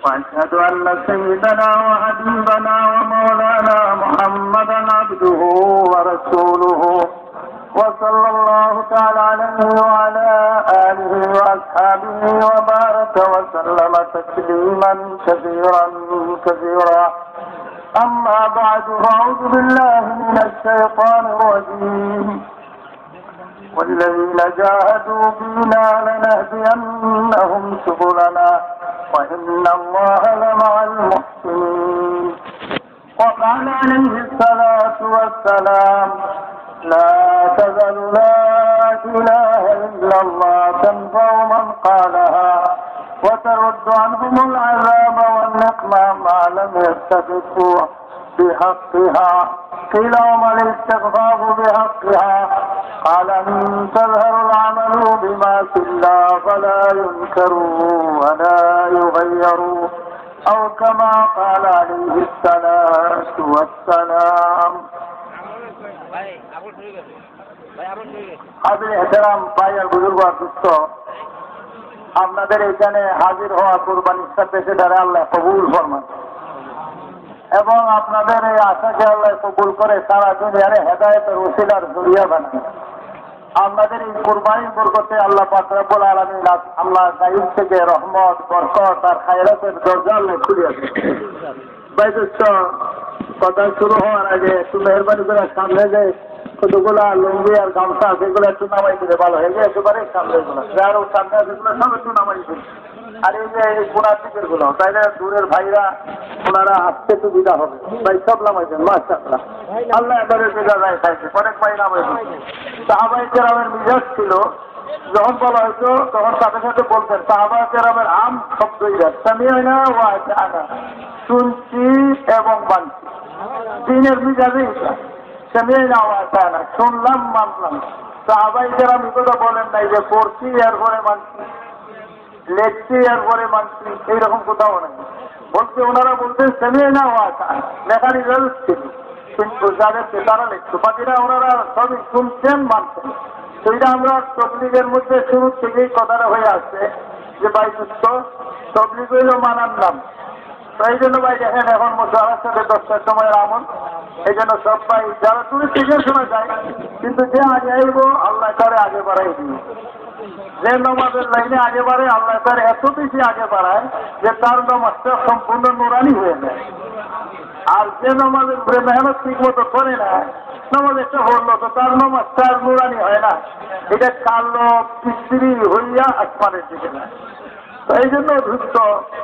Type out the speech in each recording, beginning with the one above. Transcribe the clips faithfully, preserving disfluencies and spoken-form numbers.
وأشهد أن سيدنا وحبيبنا ومولانا محمدا عبده ورسوله وصلى الله تعالى عليه وعلى آله وأصحابه وبارك وسلم تسليما كثيرا كثيرا. أما بعد فأعوذ بالله من الشيطان الرجيم والذين جاهدوا فينا لنهدينهم سبلنا وإن الله لمع المحسنين. وقال عليه الصلاة والسلام لا تزال لا إله إلا الله تنفع من قالها وترد عنهم العذاب والنقمة ما لم يستغفروا بحقها. قيل وما الاستغفار بحقها؟ قال أن تظهر العمل بما في الله فلا ينكر ولا يغير أو كما قال عليه الصلاة والسلام. হাজির এহতেরাম ভাই আর বুজুর্গ সুস্থ, আপনাদের এখানে হাজির হওয়া কুরবানির সাথে সেটারে আল্লাহ কবুল ফরমান এবং আপনাদের এই আশাকে আল্লাহ কবুল করে সারা দুনিয়ারে হেদায়েতের ওসিলার জরিয়া বানান। আপনাদের এই কুরবানির বরকতে আল্লাহ পাক রব্বুল আলামিন আল্লাহ গায়ব থেকে রহমত বরকত আর খায়রাতের দরজা আল্লাহ খুলে আছে। ভাই দোস্ত, কথা শুরু হওয়ার আগে একটু মেহরবানি করে সামনে যে কতগুলা লুঙ্গি আর গামছা সেগুলো একটু নামাই দিলে ভালো হয়ে যায়। একেবারে সামনে গুলো যার সামনে সেগুলো সব একটু নামাই দিন। আর এই যে এই কোনার দিকের গুলো তাইলে দূরের ভাইরা ওনারা আসতে সুবিধা হবে। ভাই সব নামাই দেন মাশাআল্লাহ। আল্লাহ এবারে জায়গা যায় খাইছে অনেক ভাই নামাই দিন। সাহাবায়ে কেরামের মিজাজ ছিল যখন বলা হয়তো তখন সাথে সাথে বলতেন সাহাবায়ে কেরামের আম শব্দই সামিআনা ওয়া আতানা, শুনছি এবং মানছি। দিনের মিজাজই সামিআনা ওয়া আতানা, শুনলাম মানলাম। সাহাবায়ে কেরাম কথা বলেন নাই যে পড়ছি এরপরে মানছি, লেখছি এরপরে মানছি, এইরকম কোথাও নেই। বলতে ওনারা বলতেন সামিআনা ওয়া আতানা, লেখার ইজাজত ছিল কিন্তু যাদেরকে তারা লিখতো, বাকিরা ওনারা সবই শুনছেন মানছেন। সেইটা আমরা তবলিগের মধ্যে শুরু থেকেই কথাটা হয়ে আসছে যে ভাই সুস্থ তবলিগ হইল মানার নাম। তো এই জন্য ভাই দেখেন এখন মশালার সাথে দশটার সময় আমল, এই জন্য সব ভাই যারা তুমি থেকে শোনা যায় কিন্তু যে আগে আইব আল্লাহ তারে আগে বাড়াই দিই। যে নমাজের লাইনে আগে বাড়ে আল্লাহ তার এত বেশি আগে বাড়ায় যে তার নমাজটা সম্পূর্ণ নুরানি হয়ে যায়। আর যে নমাজের উপরে মেহনত ঠিক মতো করে না, নমাজ একটা হলো তো তার নমাজটা আর নুরানি হয় না, এটা কালো পিস্ত্রি হইয়া আসমানের দিকে না। তো এই জন্য ধুত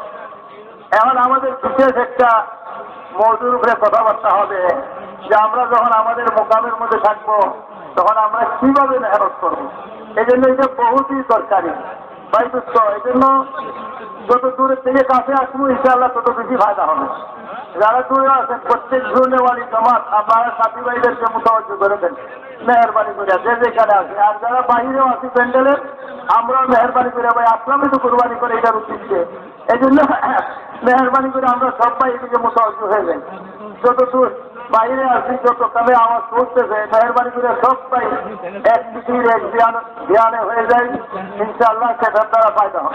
এখন আমাদের বিশেষ একটা মৌজুর উপরে কথাবার্তা হবে যে আমরা যখন আমাদের মোকামের মধ্যে থাকবো তখন আমরা কিভাবে মেহনত করবো। এই জন্য এটা বহুতই দরকারি ভাই দুস্থ। এই জন্য যত দূরের থেকে কাছে আসবো ইনশাআল্লাহ তত বেশি ফায়দা হবে। যারা দূরে আছেন প্রত্যেক ধরনেওয়ালি জমাত আপনারা সাথী ভাইদেরকে মোটামুটি করে দেন মেহরবানি করে যে যেখানে আছে। আর যারা বাহিরেও আছি প্যান্ডেলের আমরাও মেহরবানি করে ভাই আপনারা তো কোরবানি করে এটার উদ্দেশ্যে। এই জন্য মেহরবানি করে আমরা সবাই এদিকে মোটামুটি হয়ে যাই। যত দূর বাইরে আসি যত কালে আমার চলতেছে মেহরবানি করে সবাই এক দিকের এক ধ্যান ধ্যানে হয়ে যায় ইনশাআল্লাহ সেটার দ্বারা ফায়দা হবে।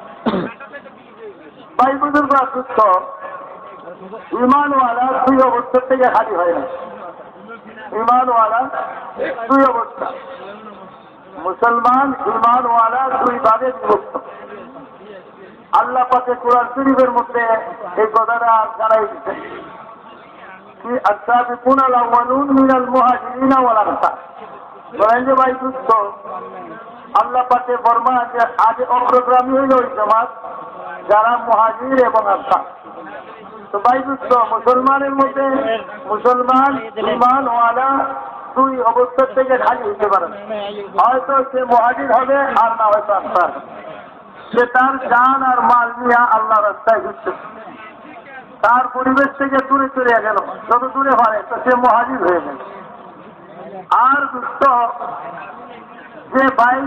ভাই বুজুর্গ সুস্থ ইমানওয়ালা দুই অবস্থা থেকে খালি হয় না। ইমানওয়ালা দুই অবস্থা, মুসলমান ইমানওয়ালা দুই ভাগে বিভক্ত। আল্লাহ পাকে কোরআন শরীফের মধ্যে এই কথাটা জানাই দিচ্ছেন কি আস-সাবিকুনা আল-আউয়ালুন মিনাল মুহাজিরিন ওয়াল আনসার। বলেন যে ভাই সুস্থ আল্লাহ পাকে ফরমান যে আগে অগ্রগামী হইল ওই জামাত যারা মুহাজির এবং আনসার। তো ভাই দুস্থ মুসলমানের মধ্যে মুসলমান ঈমানওয়ালা দুই অবস্থার থেকে খালি হতে পারে। হয়তো সে মুহাজির হবে আর না হয়তো আনসার। সে তার জান আর মাল নিয়ে আল্লাহ রাস্তায় ঘুরছে, তার পরিবেশ থেকে দূরে চলে গেল, যত দূরে হয় তো সে মুহাজির হয়ে গেল। আর দুস্থ যে ভাই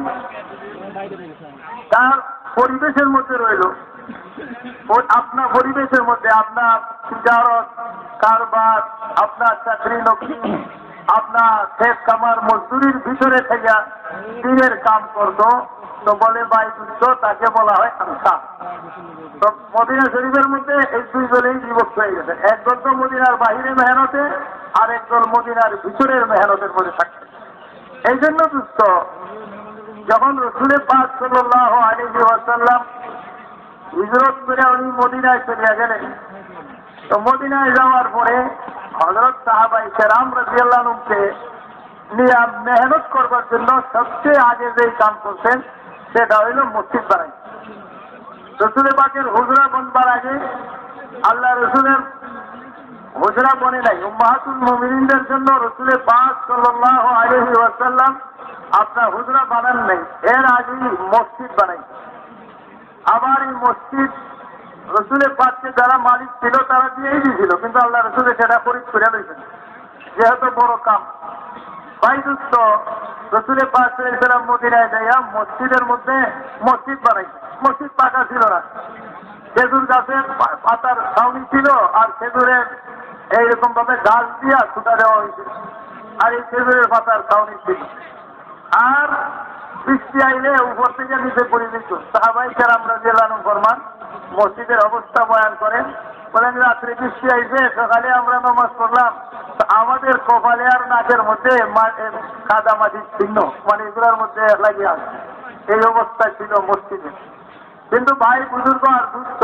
তার পরিবেশের মধ্যে রইল, আপনার পরিবেশের মধ্যে আপনার তিজারত কারবার আপনার চাকরি নকরি আপনার ক্ষেত কামার মজদুরির ভিতরে থেকে দিনের কাম করতো, তো বলে ভাই দুষ্ট, তাকে বলা হয় আনসার। তো মদিনা শরীফের মধ্যে এই দুই দলেই বিভক্ত হয়ে গেছে, একদল তো মদিনার বাহিরে মেহনতে, আর একদল মদিনার ভিতরের মেহনতের মধ্যে থাকছে। এই জন্য দুষ্ট, যখন রসুল পাক সাল্লাল্লাহু আলাইহি ওয়াসাল্লাম হিজরত করে উনি মদিনায় চলে গেলেন, তো মদিনায় যাওয়ার পরে হযরত সাহাবায়ে কেরাম রাদিয়াল্লাহু আনহুকে নিয়ে মেহনত করবার জন্য সবচেয়ে আগে যে কাম করছেন সেটা হইল মসজিদ বানাই। রসুল পাকের হুজরা বনবার আগে আল্লাহ রসুলের হুজরা বনে নাই, উম্মাহাতুল মুমিনিনদের জন্য রসুল পাক সাল্লাল্লাহু আলাইহি ওয়াসাল্লাম আপনার হুজরা বানান নাই, এর আগে মসজিদ বানাই। আবার এই মসজিদ রসুলের পাককে যারা মালিক ছিল তারা দিয়েই দিয়েছিল, কিন্তু আল্লাহ রসুলের সেটা খরিদ করে দিয়েছেন, যেহেতু বড় কাম। ভাই দুস্থ, রসুলের পাক সাল্লাল্লাহু মদিনায় যাইয়া মসজিদের মধ্যে মসজিদ বানাই। মসজিদ পাকা ছিল না, খেজুর গাছের পাতার ছাউনি ছিল, আর খেজুরের এইরকম ভাবে গাছ দিয়া ছুটা দেওয়া হয়েছিল, আর এই খেজুরের পাতার ছাউনি ছিল। আর বৃষ্টি আইলে উপর থেকে নিচে পড়ে দিত। সাহাবায়ে কেরাম রাদিয়াল্লাহু আনহুম ফরমান, মসজিদের অবস্থা বয়ান করেন, বলেন রাত্রে বৃষ্টি আইছে, সকালে আমরা নামাজ পড়লাম, আমাদের কপালে আর নাকের মধ্যে কাদা মাটির চিহ্ন, মানে এগুলোর মধ্যে লাগিয়ে আছে, এই অবস্থা ছিল মসজিদে। কিন্তু ভাই বুজুর্গ আর দুস্থ,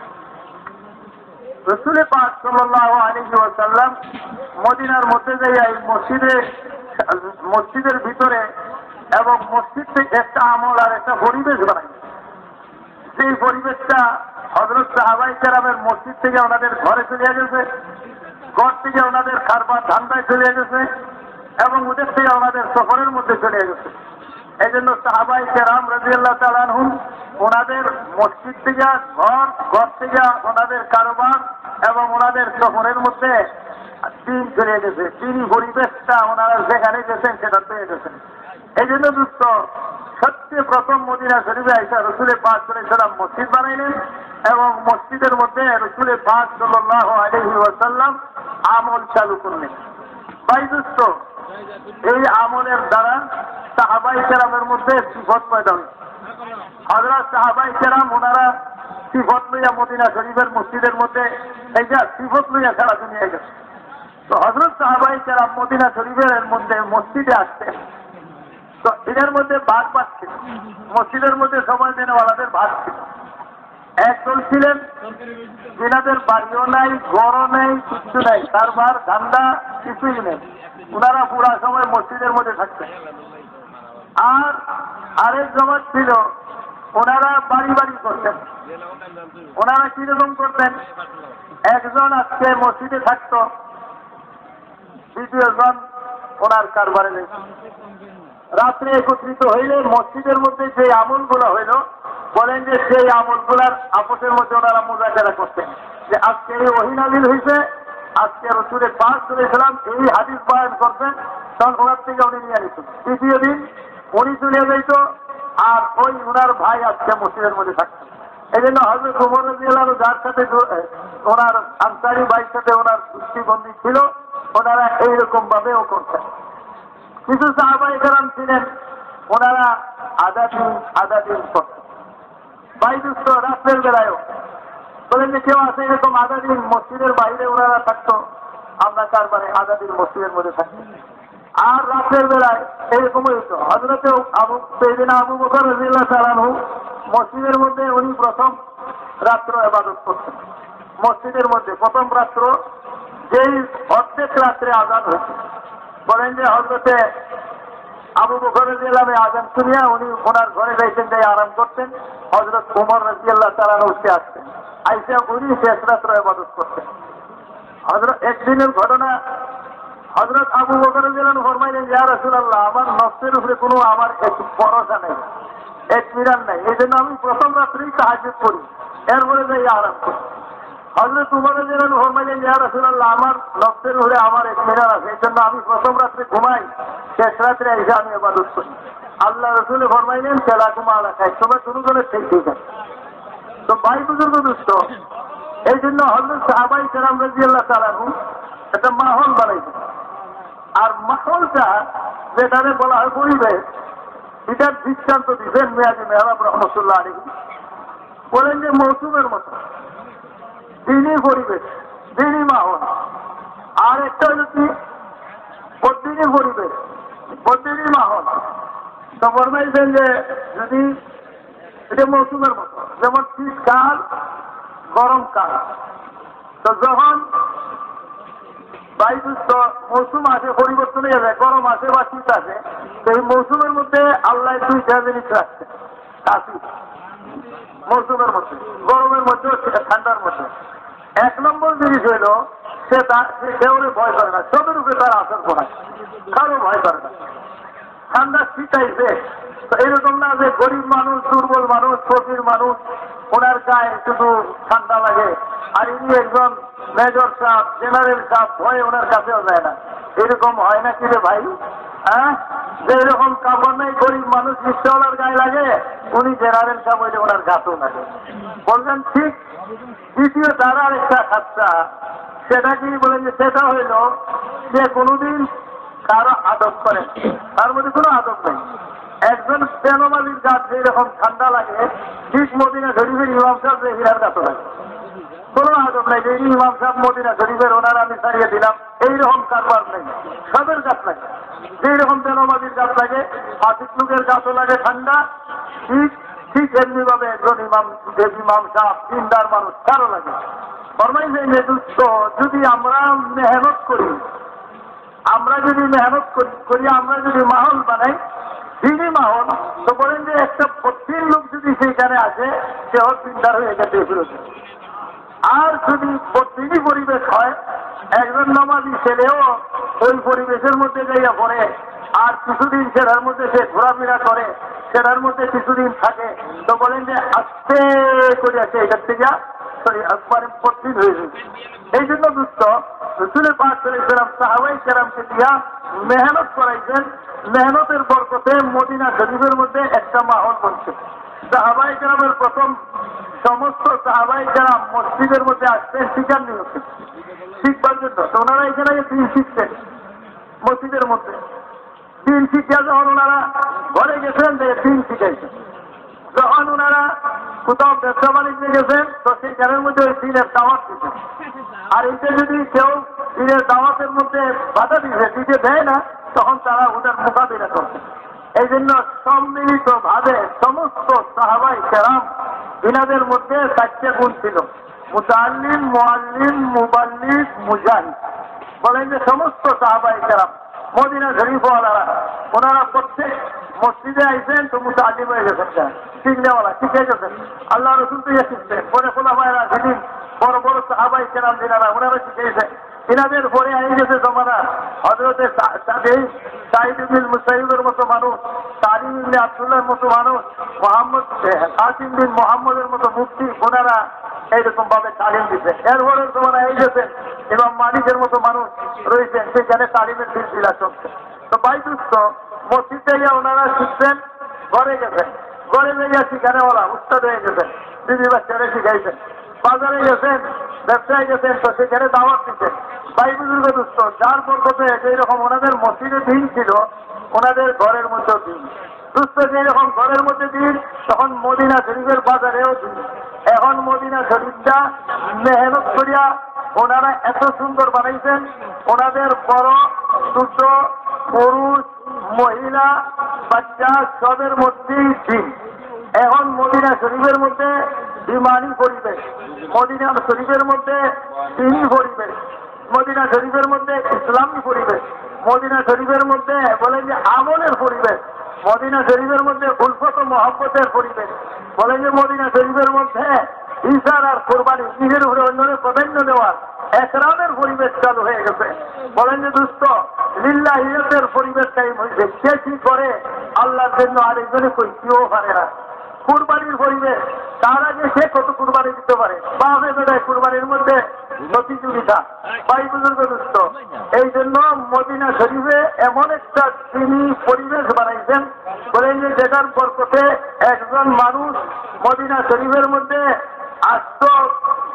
রসুল পাক সাল্লাল্লাহু আলাইহি ওয়াসাল্লাম মদিনার মধ্যে যাইয়া এই মসজিদে মসজিদের ভিতরে এবং মসজিদ থেকে একটা আমল আর একটা পরিবেশ বানাই। যে পরিবেশটা হযরত সাহাবায়ে কেরামের মসজিদ থেকে ওনাদের ঘরে চলে গেছে, ঘর থেকে ওনাদের কারবার ধান্দায় চলে গেছে, এবং ওদের থেকে ওনাদের সফরের মধ্যে চলে গেছে। এই জন্য সাহাবায়ে কেরাম রাদিয়াল্লাহু তাআলা আনহুম ওনাদের মসজিদ থেকে ঘর, ঘর থেকে ওনাদের কারবার এবং ওনাদের সফরের মধ্যে দিন চলে গেছে। তিনি পরিবেশটা ওনারা যেখানে গেছেন সেটা পেয়ে গেছেন। এই জন্য দুস্থ, সবচেয়ে প্রথম মদিনা শরীফে আইসা রসুল পাক সাল্লাল্লাহু আলাইহি ওয়াসাল্লাম মসজিদ বানাইলেন, এবং মসজিদের মধ্যে রসুল পাক সাল্লাল্লাহু আলাইহি ওয়াসাল্লাম আমল চালু করলেন। ভাই দুস্থ, এই আমলের দ্বারা সাহাবায়ে কেরামের মধ্যে সিফত পয়দা হল। হযরত সাহাবায়ে কেরাম ওনারা সিফত লইয়া মদিনা শরীফের মসজিদের মধ্যে এই যে সিফত লইয়া খেলা দুনিয়ায় গেছে। তো হযরত সাহাবায়ে কেরাম মদিনা শরীফের মধ্যে মসজিদে আসতেন, তো এদের মধ্যে ভাগ পাচ্ছিল, মসজিদের মধ্যে সময় দেওয়ালাদের ভাগ ছিল। একদল ছিলেন যিনাদের বাড়িও নাই, ঘরও নেই, কিচ্ছু নেই, কারবার ধান্দা কিছুই নেই, ওনারা পুরা সময় মসজিদের মধ্যে থাকতেন। আর আরেক জমাত ছিল, ওনারা বাড়ি বাড়ি করতেন। ওনারা কিরকম করতেন, একজন আজকে মসজিদে থাকত, দ্বিতীয় জন ওনার কারবারে নেই। রাত্রে একত্রিত হইলে মসজিদের মধ্যে যে আমলগুলো হইল, বলেন যে সেই আমলগুলার আপসের মধ্যে ওনারা মুযাকারা করতেন, যে আজকে এই ওহী নাযিল হয়েছে, আজকে রসুল পাক সাল্লাল্লাহু আলাইহি ওয়াসাল্লাম এই হাদিস বয়ান করতেন, তখন ওনার থেকে উনি নিয়ে নিতেন। তৃতীয় দিন উনি চলে যাইত, আর ওই ওনার ভাই আজকে মসজিদের মধ্যে থাকতেন। এই জন্য হযরত ওমর রাদিয়াল্লাহু আনহু যার সাথে ওনার আনসারী ভাইয়ের সাথে ওনার চুক্তিবন্দী ছিল, ওনারা এইরকম ভাবেও করতেন। কিছু সাহাবায়ে কেরাম ছিলেন, ওনারা আধা দিন আধা দিন করতেন। ভাই দুস্থ, রাত্রের বেলায়ও বলেন যে কেউ আছে এরকম আধা দিন মসজিদের বাইরে ওনারা থাকতো, আমরা কারবারে আধা দিন মসজিদের মধ্যে থাকি। আর রাত্রের বেলায় এরকম হইত, হযরত আবু সাইয়েদনা আবু বকর রাদিয়াল্লাহু তাআলা আনহু মসজিদের মধ্যে উনি প্রথম রাত্র ইবাদত করতেন। মসজিদের মধ্যে প্রথম রাত্র, যেই অর্ধেক রাত্রে আযান হয়েছে, বলেন যে হযরতে আবু বকর রাদিয়াল্লাহু আনহু আযান শুনিয়া উনি ওনার ঘরে যাইতেন, যাই আরাম করতেন। হযরত ওমর রাদিয়াল্লাহু তাআলা আনহু উঠে আসতেন, আইসা উনি শেষ রাত্র ইবাদত করতেন। হযরত একদিনের ঘটনা, হযরত আবু বকর রাদিয়াল্লাহু আনহু ফরমাইলেন, ইয়া রাসূলুল্লাহ, আমার নফসের উপরে কোনো আমার একটু ভরসা নেই, ইতমিনান নাই, এই জন্য আমি প্রথম রাত্রেই তাহাজ্জুদ করি, এরপরে যাই আরাম করি। হযরত ওমর রাদিয়াল্লাহু আনহু ফরমাইলেন, ইয়া রাসূলুল্লাহ, আমার নফসের উপরে আমার ইতমিনান আছে, এই জন্য আমি প্রথম রাত্রে ঘুমাই, শেষ রাত্রে এসে আমি ইবাদত করি। আল্লাহ রাসূল ফরমাইলেন, সালাকুম আলা খায়, তোমার দুজনের ঠিক ঠিক আছে। তো ভাই বুজুর্গ দুস্থ, এই জন্য হযরত সাহাবায়ে কেরাম রাদিয়াল্লাহু তাআলা আনহু একটা মাহল বানাইছেন। আর মাহলটা যেটাকে বলা হয় পরিবেশ, এটার দৃষ্টান্ত দিচ্ছেন মেয়াজি মেহরাব রহমতুল্লাহ আলী। বলেন যে মৌসুমের মতো দিনই পরিবেশ, দিনই মাহল। আর একটা হল কি বদিনী পরিবেশ, বদিনী মাহল। তো ফরমাইছেন যে যদি এটা মৌসুমের মতো, যেমন শীতকাল গরমকাল, তো যখন বায়ুযুক্ত মৌসুম আসে পরিবর্তন হয়ে যায়, গরম আসে বা শীত আসে, তো এই মৌসুমের মধ্যে আল্লাহ দুইটা জিনিস রাখছে। কাশি মৌসুমের মধ্যে, গরমের মধ্যে, ঠান্ডার মধ্যে। এক নম্বর জিনিস হইল সে তার সে কেউরে ভয় করে না, সবের উপরে তার আসর করায়, কারো ভয় করে না। ঠান্ডা শীত আইছে, তো এরকম না যে গরিব মানুষ, দুর্বল মানুষ, ফকির মানুষ, ওনার গায়ে শুধু ঠান্ডা লাগে, আর ইনি একজন মেজর সাহেব, জেনারেল সাহেব, ভয়ে ওনার কাছেও যায় না। এরকম হয় না কি রে ভাই? হ্যাঁ, যে এরকম কাপড় নেই, গরিব মানুষ রিক্সাওয়ালার গায়ে লাগে, উনি জেনারেল সাহেব হইলে ওনার গাছেও লাগে। বলবেন ঠিক। দ্বিতীয় তার আর একটা খাচ্ছা, সেটা কি বলেন যে সেটা হইল সে কোনোদিন কারো আদব করেন, তার মধ্যে কোনো আদব নেই। একজন বেনমাজির গাছ যেরকম ঠান্ডা লাগে, ঠিক মদিনা শরীফের ইমাম সাহেব যে হীরার গাছ লাগে, কোনো আদব নেই যে ইমাম সাহেব মদিনা শরীফের ওনার আমি সারিয়ে দিলাম, এইরকম কারবার নেই। সবের গাছ লাগে, যেই রকম বেনমাজির গাছ লাগে, ফাঁসিক লোকের গাছও লাগে ঠান্ডা, ঠিক ঠিক এমনি ভাবে একজন ইমাম ইমাম সাহেব দিনদার মানুষ কারো লাগে। ফরমাই যে নেতৃত্ব যদি আমরা মেহনত করি, আমরা যদি মেহনত করি, আমরা যদি মাহল বানাই, দিনই মাহল, তো বলেন যে একটা প্রতিদিন লোক যদি সেইখানে আসে, সেও চিন্তার হয়ে গেছে ফিরত। আর যদি প্রতিদিনই পরিবেশ হয়, একজন নামাজি ছেলেও ওই পরিবেশের মধ্যে যাইয়া পড়ে, আর কিছুদিন সেটার মধ্যে সে ঘোরাফেরা করে, সেটার মধ্যে কিছুদিন থাকে, তো বলেন যে আস্তে করে আছে এটার থেকে সরি একবারে প্রতিদিন হয়ে যাবে। এই জন্য দুস্থ রসুলের পাক করেছিলাম সাহাবাই কেরামকে দিয়া মেহনত করাইছেন। মেহনতের বরকতে মদিনা শরীফের মধ্যে একটা মাহল বলছে। সাহাবাই কেরামের প্রথম সমস্ত সাহাবাই কেরাম মসজিদের মধ্যে আসতেন শিকার নিয়ে শিখবার জন্য। তো ওনারা এখানে দিন শিখতেন মসজিদের মধ্যে। দিন শিক্ষা যখন ওনারা ঘরে গেছেন দিন শিখাইছেন, যখন ওনারা কোথাও ব্যবসা বাণিজ্যে গেছেন, তো সেই ঘরের মধ্যে ওই দিনের দাওয়াত দিতেন। আর এতে যদি কেউ দিনের দাওয়াতের মধ্যে বাধা দিতে দিতে দেয় না, তখন তারা ওটার মোকাবিলা করতেন। এই জন্য সম্মিলিত ভাবে সমস্ত সাহাবাই কেরাম ইনাদের মধ্যে চারটে গুণ ছিল: মুতাআল্লিম, মুআল্লিম, মুবাল্লিগ, মুজাহিদ। বলেন যে সমস্ত সাহাবাই কেরাম মদিনা শরীফওয়ালারা ওনারা প্রত্যেক মসজিদে আইসেন, তো মুতাআল্লিম হয়ে গেছেন, শিখনেওয়ালা শিখে গেছেন। আল্লাহ রসুল তো শিখছেন, পরে খোলাফায়ে রাশিদিন বড় বড় সাহাবাই কেরাম যিনারা ওনারা শিখেছেন। এনাদের পরে আই গেছে জমানা হযরতে সাঈদ ইবনে মুসাইয়িবের মতো মানুষ, তারিম ইবনে আব্দুল্লাহর মতো মানুষ, মোহাম্মদ কাসিম বিন মোহাম্মদের মতো মুফতি, ওনারা এইরকম ভাবে তালিম দিচ্ছে। এরপরে জমানা আই গেছে ইমাম মালিকের মতো মানুষ রয়েছেন, সেখানে তালিমের সিলসিলা চলছে। তো বাইদুস্ত মসজিদে গিয়ে ওনারা শিখছেন, ঘরে গেছেন, ঘরে গিয়ে শিখানে ওলা উস্তাদ হয়ে গেছেন, দিদি বাচ্চারা শিখাইছেন। বাজারে গেছেন, ব্যবসায় গেছেন, তো সেখানে দাওয়াত দিচ্ছেন। ভাই বুজুর্গ দুস্থ যার বরকতে যেই রকম ওনাদের মসজিদে দিন ছিল, ওনাদের ঘরের মধ্যেও দিন দুস্থ। যেই রকম ঘরের মধ্যে দিন, তখন মদিনা শরীফের বাজারেও দিন। এখন মদিনা শরীফটা মেহনত করিয়া ওনারা এত সুন্দর বানাইছেন, ওনাদের বড় ছোট পুরুষ মহিলা বাচ্চা সবের মধ্যেই দিন। এখন মদিনা শরীফের মধ্যে ইমানি পরিবেশ, মদিনা শরীফের মধ্যে দিনী পরিবেশ, মদিনা শরীফের মধ্যে ইসলামী পরিবেশ, মদিনা শরীফের মধ্যে বলেন যে আমলের পরিবেশ, মদিনা শরীফের মধ্যে উলফত ও মহব্বতের পরিবেশ, বলেন যে মদিনা শরীফের মধ্যে ঈসার আর কোরবানি, নিজের উপরে অন্যদের প্রাধান্য দেওয়ার একরামের পরিবেশ চালু হয়ে গেছে। বলেন যে দুস্থ লিল্লাহিয়তের পরিবেশ টাইম হয়েছে। কে কি করে আল্লাহর জন্য আরেকজনে কই কেউ পারে না। কুরবানির পরিবেশ, তার আগে সে কত কুরবানি দিতে পারে, বাপে বেটায় কুরবানির মধ্যে প্রতিযোগিতা। ভাই বুজুর্গ দুস্থ, এই জন্য মদিনা শরীফে এমন একটা তিনি পরিবেশ বানাইছেন, বলেন যে যেটার বরকতে একজন মানুষ মদিনা শরীফের মধ্যে আসত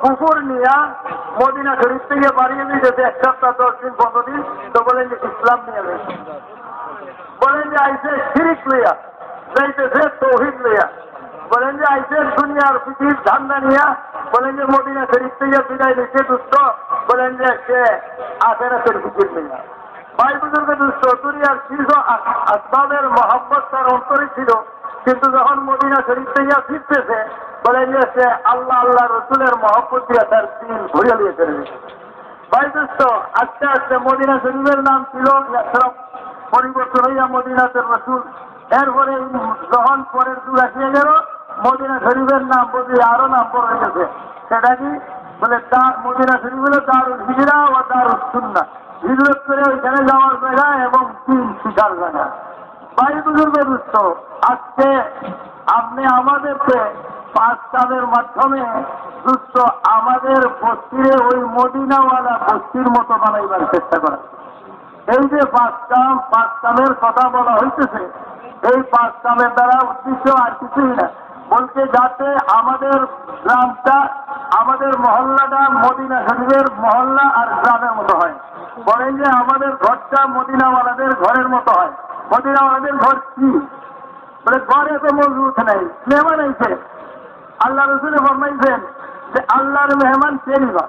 কুকুর নিয়ে মদিনা শরীফ থেকে বাড়িয়ে দিয়েছে এক সপ্তাহ দশ দিন পনেরো দিন, তো বলেন যে ইসলাম নিয়ে গেছে, বলেন যে আইসে শিরিক লইয়া যাইতেছে তৌহিদ লইয়া, বলেন যে আইসে দুনিয়ার পৃথিবীর ধান্দা নিয়া, বলেন যে মদিনা শরীফ থেকে বিদায় দিচ্ছে দুষ্ট, বলেন যে সে আখেরাতের ফিকির লইয়া। ভাই বুজুর্গ দুষ্ট দুনিয়ার শীর্ষ আসবাবের মহব্বত তার অন্তরে ছিল, কিন্তু যখন মদিনা শরীফ থেকে ফিরতেছে বলেন যে সে আল্লাহ আল্লাহ রসুলের মহব্বত দিয়ে তার দিন ঘুরিয়ে নিয়ে ফেলবে। ভাই দুষ্ট আস্তে আস্তে মদিনা শরীফের নাম ছিল পরিবর্তন হইয়া মদিনাতের রসুল। এরপরে যখন পরের যুগ আসিয়ে গেল মদিনা শরীফের নাম বদলে আরো নাম পড়ে গেছে, সেটা কি বলে তার মদিনা শরীফ হলো দারুল হিজরা ও দারুল সুন্নাহ, হিজরত করে ওইখানে যাওয়ার জায়গা এবং তিন শিকার জায়গা। ভাই বুজুর্গ দুষ্ট আজকে আপনি আমাদেরকে পাঁচ কামের মাধ্যমে দুষ্ট আমাদের বস্তিরে ওই মদিনাওয়ালা বস্তির মতো বানাইবার চেষ্টা করা। এই যে পাঁচ কাম পাঁচ কামের কথা বলা হইতেছে, এই পাঁচ কামের দ্বারা উদ্দেশ্য আর কিছুই না, বলতে যাতে আমাদের গ্রামটা আমাদের মহল্লাটা মদিনা শরীফের মহল্লা আর গ্রামের মতো হয়। বলেন যে আমাদের ঘরটা মদিনাওয়ালাদের ঘরের মতো হয়। মদিনাওয়ালাদের ঘর কি বলে ঘরে তো মজবুত নেই, মেহমান আইছে, আল্লাহ রসুল ফরমাইছেন যে আল্লাহর মেহমান কে নিবা।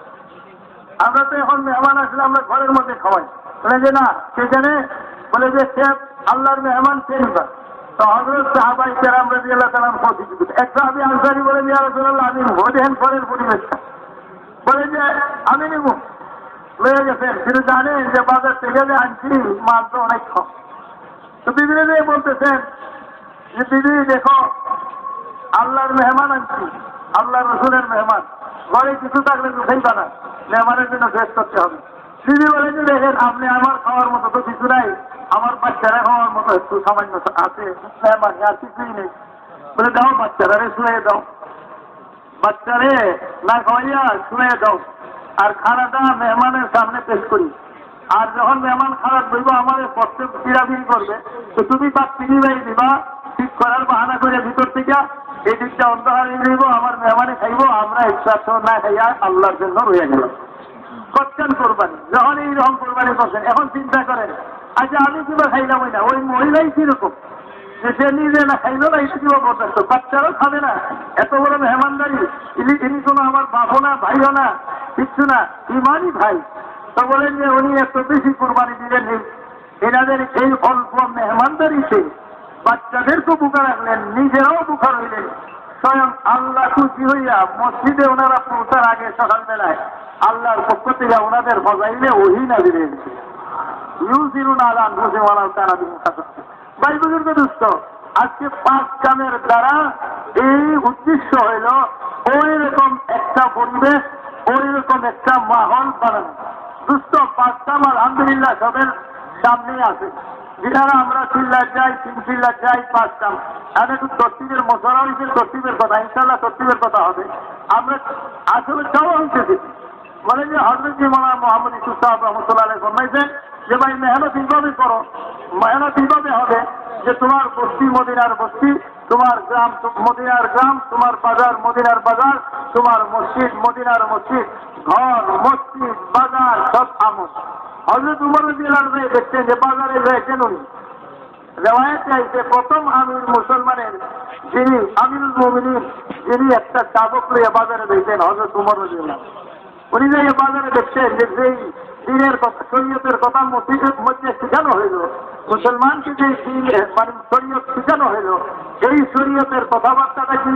আমরা তো এখন মেহমান আসলে আমরা ঘরের মধ্যে খাওয়াই, বলে যে না সেখানে বলে যে সে আল্লাহর মেহমান কে নিবা। তো হযরত সাহাবায়ে কেরাম রাদিয়াল্লাহু তাআলা প্রতিযোগিতা এক সাহাবী আনসারী বলে যে ইয়া রাসূলুল্লাহ আমি ভোটেন ঘরের পরিবেশটা, বলে যে আমি নিব, লয়ে গেছেন। তিনি জানেন যে বাজার থেকে যে আনছি মাল তো অনেক কম। তো বিবিরে দিয়ে বলতেছেন যে দিদি দেখো আল্লাহর মেহমান আনছি, আল্লাহ রসুলের মেহমান, ঘরে কিছু থাকলে উঠেইবা না, মেহমানের জন্য ফেস করতে হবে। দিদি বলে যে দেখেন আপনি আমার খাওয়ার মতো তো কিছু নাই, আমার বাচ্চারা খাওয়ার মতো একটু সামান্য আছে, মেহমান আর কিছুই নেই। বলে দাও বাচ্চারা রে শুয়ে দাও, বাচ্চারে না খাওয়াইয়া শুয়ে দাও, আর খানাটা মেহমানের সামনে পেশ করি। আর যখন মেহমান খারাপ বলবো আমার পথে পিড়াপিড়ি করবে, তো তুমি তার পিড়ি দিবা ঠিক করার বাহানা করে ভিতর থেকে এই দিকটা অন্ধকার দিব, আমার মেহমানে খাইবো, আমরা একটু না খাইয়া আল্লাহর জন্য রয়ে গেলাম। করছেন কোরবানি, যখন এইরকম কোরবানি করছেন এখন চিন্তা করেন আচ্ছা আমি কিবা খাইলাম না, ওই মহিলাই কিরকম যে সে নিজে না খাইল না, এটা কিবা বরদাস্ত, বাচ্চারাও খাবে না, এত বড় মেহমানদারি, ইনি ইনি কোনো আমার বাপও না ভাইও না কিচ্ছু না, ইমানই ভাই। তো বলেন যে উনি এত বেশি কোরবানি দিলেন এনাদের এই অল্প মেহমানদারিতে বাচ্চাদেরকেও বুকা রাখলেন, নিজেরাও বুকা রইলেন। স্বয়ং আল্লাহ খুশি হইয়া মসজিদে ওনারা পৌঁছার আগে সকালবেলায় আল্লাহর পক্ষ থেকে ওনাদের ফজাইলে ওহি না দিলে ইউজিরুন আলা আনফুসিহিম ওয়া লাউ কানা বিহিম খাসাসা। ভাই বুজুর্গ দুষ্ট আজকে পাঁচ কামের দ্বারা এই উদ্দেশ্য হইল ওই রকম একটা পরিবেশ, ওই রকম একটা মাহল বানানো। দুষ্ট পাঁচ কাম আলহামদুলিল্লাহ সবের সামনে আছে, যেখানে আমরা চিল্লা যাই তিন চিল্লা যাই পাঁচ কাম। আমি একটু তরতিবের মশলা হয়েছে, তরতিবের কথা ইনশাল্লাহ তরতিবের কথা হবে। আমরা আসলে চাওয়া হইতেছি বলে যে হযরত মাওলানা মুহাম্মদ ইউসুফ সাহেব রহমতুল্লাহ আলাইহি ফরমাইছেন যে ভাই মেহনত এইভাবে করো, মেহনত এইভাবে হবে যে তোমার বস্তি মদিনার বস্তি, তোমার গ্রাম মদিনার গ্রাম, তোমার বাজার মদিনার বাজার, তোমার মসজিদ মদিনার মসজিদ, ঘর মসজিদ বাজার সব আমল। হযরত উমর রাদিয়াল্লাহু আনহু দেখছেন যে বাজারে যাইছেন উনি, রেওয়ায়েতে আইছে প্রথম আমির মুসলমানের যিনি আমিরুল মুমিনিন যিনি একটা চাবক লইয়া বাজারে যাইতেন হযরত উমর রাদিয়াল্লাহু আনহু। উনি যে বাজারে দেখছেন যে যেই দিনের কথা শরীয়তের কথা মসজিদের মধ্যে শেখানো হইল, মুসলমানকে যে দিন মানে শরীয়ত শেখানো হইল, এই শরীয়তের কথাবার্তাটা কি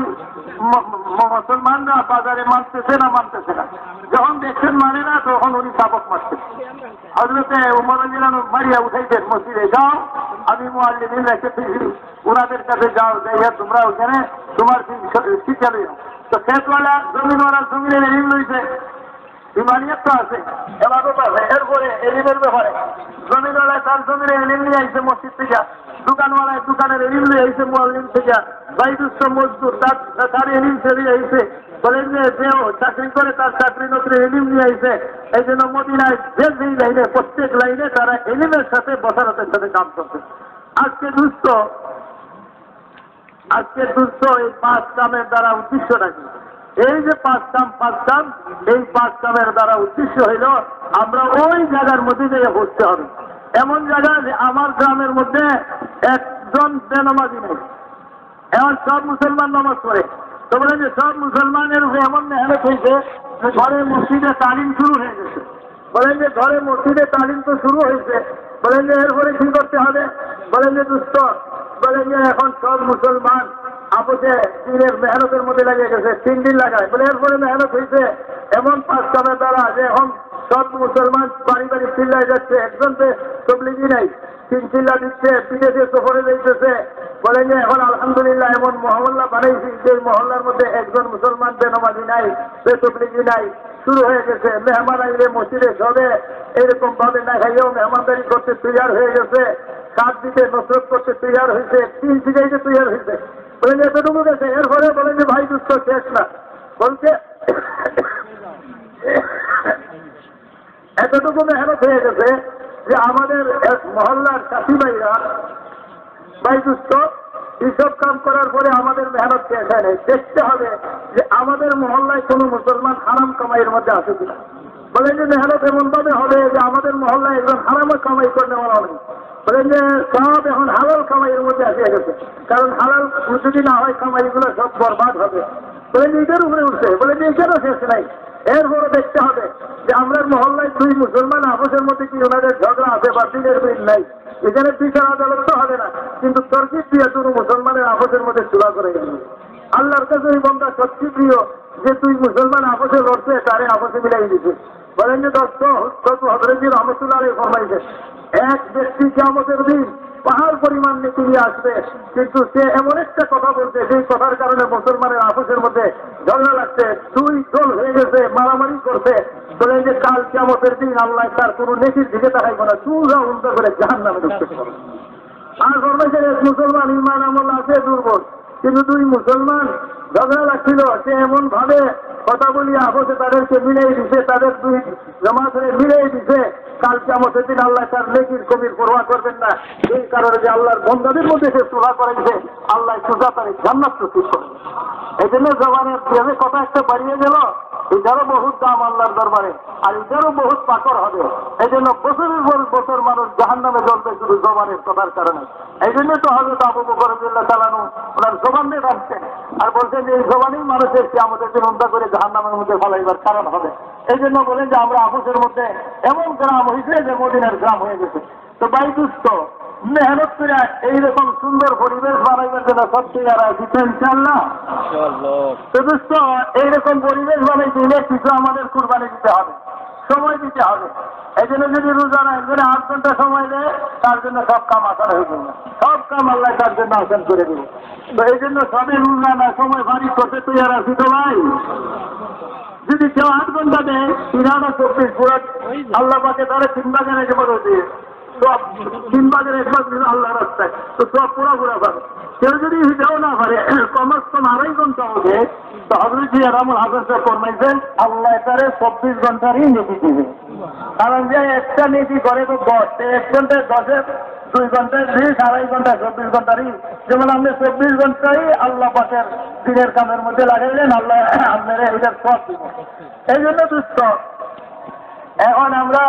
মুসলমানরা বাজারে মানতেছে না মানতেছে না? যখন দেখছেন মানে না তখন উনি চাবক মারছেন। হযরতে উমর রাদিয়াল্লাহু আনহু মারিয়া উঠাইতেন মসজিদে, যাও আমি মুআল্লিমিন রেখেছি ওনাদের কাছে যাও, যাইয়া তোমরা ওখানে তোমার শিক্ষা লইও। তো খেতওয়ালা জমিনওয়ালা জমিনের ঋণ লইছে, ইমানিয়ত তো আছে, এবাদত আছে, এরপরে এলিমের ব্যাপারে জমিনওয়ালায় তার জমিনের এলিম নিয়ে আইছে মসজিদ থেকে, দোকানওয়ালায় দোকানের এলিম নিয়ে আইছে মুআল্লিম থেকে, বাইদুস্ত মজদুর তার তার এলিম সেরিয়ে আইছে, বলেন যে যেও চাকরি করে তার চাকরি নকরি এলিম নিয়ে আইছে। এই জন্য মদিনায় যে যেই লাইনে প্রত্যেক লাইনে তারা এলিমের সাথে বসারতের সাথে কাজ করছে। আজকে দুস্থ আজকে দুস্থ এই পাঁচ কামের দ্বারা উদ্দেশ্যটা কি? এই যে পাঁচ কাম পাঁচ কাম এই পাঁচ কামের দ্বারা উদ্দেশ্য হইল আমরা ওই জায়গার মধ্যে যেয়ে বসতে হবে। এমন জায়গা যে আমার গ্রামের মধ্যে একজন বেনামাজি নেই, এমন সব মুসলমান নামাজ পড়ে। তো বলেন যে সব মুসলমানের উপরে এমন মেহনত হয়েছে যে ঘরে মসজিদে তালিম শুরু হয়ে গেছে। বলেন যে ঘরে মসজিদে তালিম তো শুরু হয়েছে, বলেন যে এরপরে কি করতে হবে? বলেন যে দুস্থ, বলেন যে এখন সব মুসলমান আপসে দিনের মেহনতের মধ্যে লাগিয়ে গেছে, তিন দিন লাগায়। বলে এরপরে মেহনত হয়েছে এমন পাঁচ কামের দ্বারা যে এখন সব মুসলমান বাড়ি বাড়ি চিল্লায় যাচ্ছে, একজন তবলিগি নাই, তিন চিল্লা দিচ্ছে, বিদেশে সফরে যাইতেছে। বলেন যে এখন আলহামদুলিল্লাহ এমন মহল্লা বানাইছি যে মহল্লার মধ্যে একজন মুসলমান বেনামাজি নাই, বেতবলিগি নাই, শুরু হয়ে গেছে। মেহমান আইলে মসজিদে সবে এইরকম ভাবে না খাইয়েও মেহমানদারি করতে তৈয়ার হয়ে গেছে, কাজ দিতে নসরত করতে তৈয়ার হয়েছে, তিন শিখাইতে তৈয়ার হয়েছে। বলেন যে এতটুকু গেছে। এরপরে বলেন যে ভাই দুস্থ শেষ না, বলছে এতটুকু মেহনত হয়ে গেছে যে আমাদের এক মহল্লার চাষি ভাইরা ভাই দুস্থ এইসব কাম করার পরে আমাদের মেহনত শেষ হয় নাই। দেখতে হবে যে আমাদের মহল্লায় কোনো মুসলমান হারাম কামাইয়ের মধ্যে আছে কিনা। বলেন যে মেহনত এমন ভাবে হবে যে আমাদের মহল্লায় একজন হারাম কামাই করে নেওয়া হবে। বলেন যে সব এখন হালাল কামাইয়ের মধ্যে আসিয়া গেছে, কারণ হালাল যদি না হয় কামাইগুলো সব বরবাদ হবে। বলেন যে এটার উপরে উঠছে, বলেন যে এটারও শেষ নাই। এরপরে দেখতে হবে যে আমরা মহল্লায় দুই মুসলমান আপসের মধ্যে কি ওনাদের ঝগড়া আছে বা দিনের বিল নাই, এখানে বিচার আদালত তো হবে না, কিন্তু তর্কিত দিয়ে দুটো মুসলমানের আপসের মধ্যে চুলা করে গেল। আল্লাহর কাছে ওই বন্ধা সত্যি প্রিয় যে তুই মুসলমান আপসে লড়ছে তারে আপসে মিলাই দিছে। বলেন যে দোস্ত হজরতজি রহমতুল্লাহ আলাইহি ফরমাইছে এক ব্যক্তি কিয়ামতের দিন পাহাড় পরিমাণ নেকি নিয়ে আসবে, কিন্তু সে এমন একটা কথা বলছে সেই কথার কারণে মুসলমানের আপসের মধ্যে ঝগড়া লাগছে, দুই দল হয়ে গেছে, মারামারি করছে। বলেন যে কাল কিয়ামতের দিন আল্লাহ তার কোনো নেকির দিকে তাকাইব না, চুলরা উল্টো করে জাহান্নামে ঢুকতে পারবে। আর ফরমাইছে এক মুসলমান ঈমান আমল আছে দুর্বল, কিন্তু দুই মুসলমান ঝগড়া লাগছিল, সে এমন ভাবে কথা বলি আপসে তাদেরকে মিলাই দিছে, তাদের দুই জমাতে মিলাই দিছে। কাল কিয়ামতের দিন আল্লাহ তার নেকির কবির পরোয়া করবেন না, এই কারণে যে আল্লাহর বন্দাদের মধ্যে সে সুরা করেছে, আল্লাহ সুজা তার জান্নাত নসিব করে। এই জন্য জবানের যে কথা একটা বাড়িয়ে গেল, এটারও বহুত দাম আল্লাহর দরবারে, আর এটারও বহুত পাকর হবে। এই জন্য বছরের পর বছর মানুষ জাহান্নামে জ্বলবে শুধু জবানের কথার কারণে। এই জন্য তো হযরত আবু বকর রাদিয়াল্লাহু তাআলা আনহু ওনার জবান দিয়ে রাখছেন আর বলছেন যে এই জবানই মানুষের কিয়ামতের দিন উন্দা করে জাহান্নামের মধ্যে ফলাইবার কারণ হবে। এই জন্য বলেন যে আমরা আপসের মধ্যে এমন গ্রাম হয়েছে যে মদিনার গ্রাম হয়ে গেছে। তো ভাই দুস্থ মেহনত করে এইরকম সুন্দর পরিবেশ বানাইবার জন্য সত্যি যারা দিচ্ছেন ইনশাআল্লাহ। তো দুস্থ এইরকম পরিবেশ বানাইতে হলে কিছু আমাদের কুরবানি দিতে হবে, সময় দিতে হবে। এই জন্য যদি রোজা না একজনে আট ঘন্টা সময় দেয় তার জন্য সব কাম আসান হয়ে যাবে, সব কাম আল্লাহ তার জন্য আসান করে দেবে। তো এই জন্য সবই রোজা না সময় বাড়ি করতে তৈরি আছি তো ভাই। যদি কেউ আট ঘন্টা দেয় তিনারা চব্বিশ পুরো আল্লাহ পাকে তারা তিন বাগের একবার দিয়ে সব তিন বাগের একবার দিল আল্লাহ রাস্তায়, তো সব পুরো ঘুরা পাবে। কেউ যদি সেটাও না পারে কমাস কম আড়াই ঘন্টা হবে, তো হযরত রামুল হাসান সাহেব ফরমাইছেন আল্লাহ তারে চব্বিশ ঘন্টারই নেকি দিবে। কারণ যে একটা নেকি করে তো দশ, এক ঘন্টায় দশের দুই ঘন্টায় বিশ, আড়াই ঘন্টায় চব্বিশ ঘন্টারই। যেমন আপনি চব্বিশ ঘন্টাই আল্লাহ পাকের দিনের কামের মধ্যে লাগাইলেন, আল্লাহ আপনারা এটার সব দিব। এই জন্য দুস্থ এখন আমরা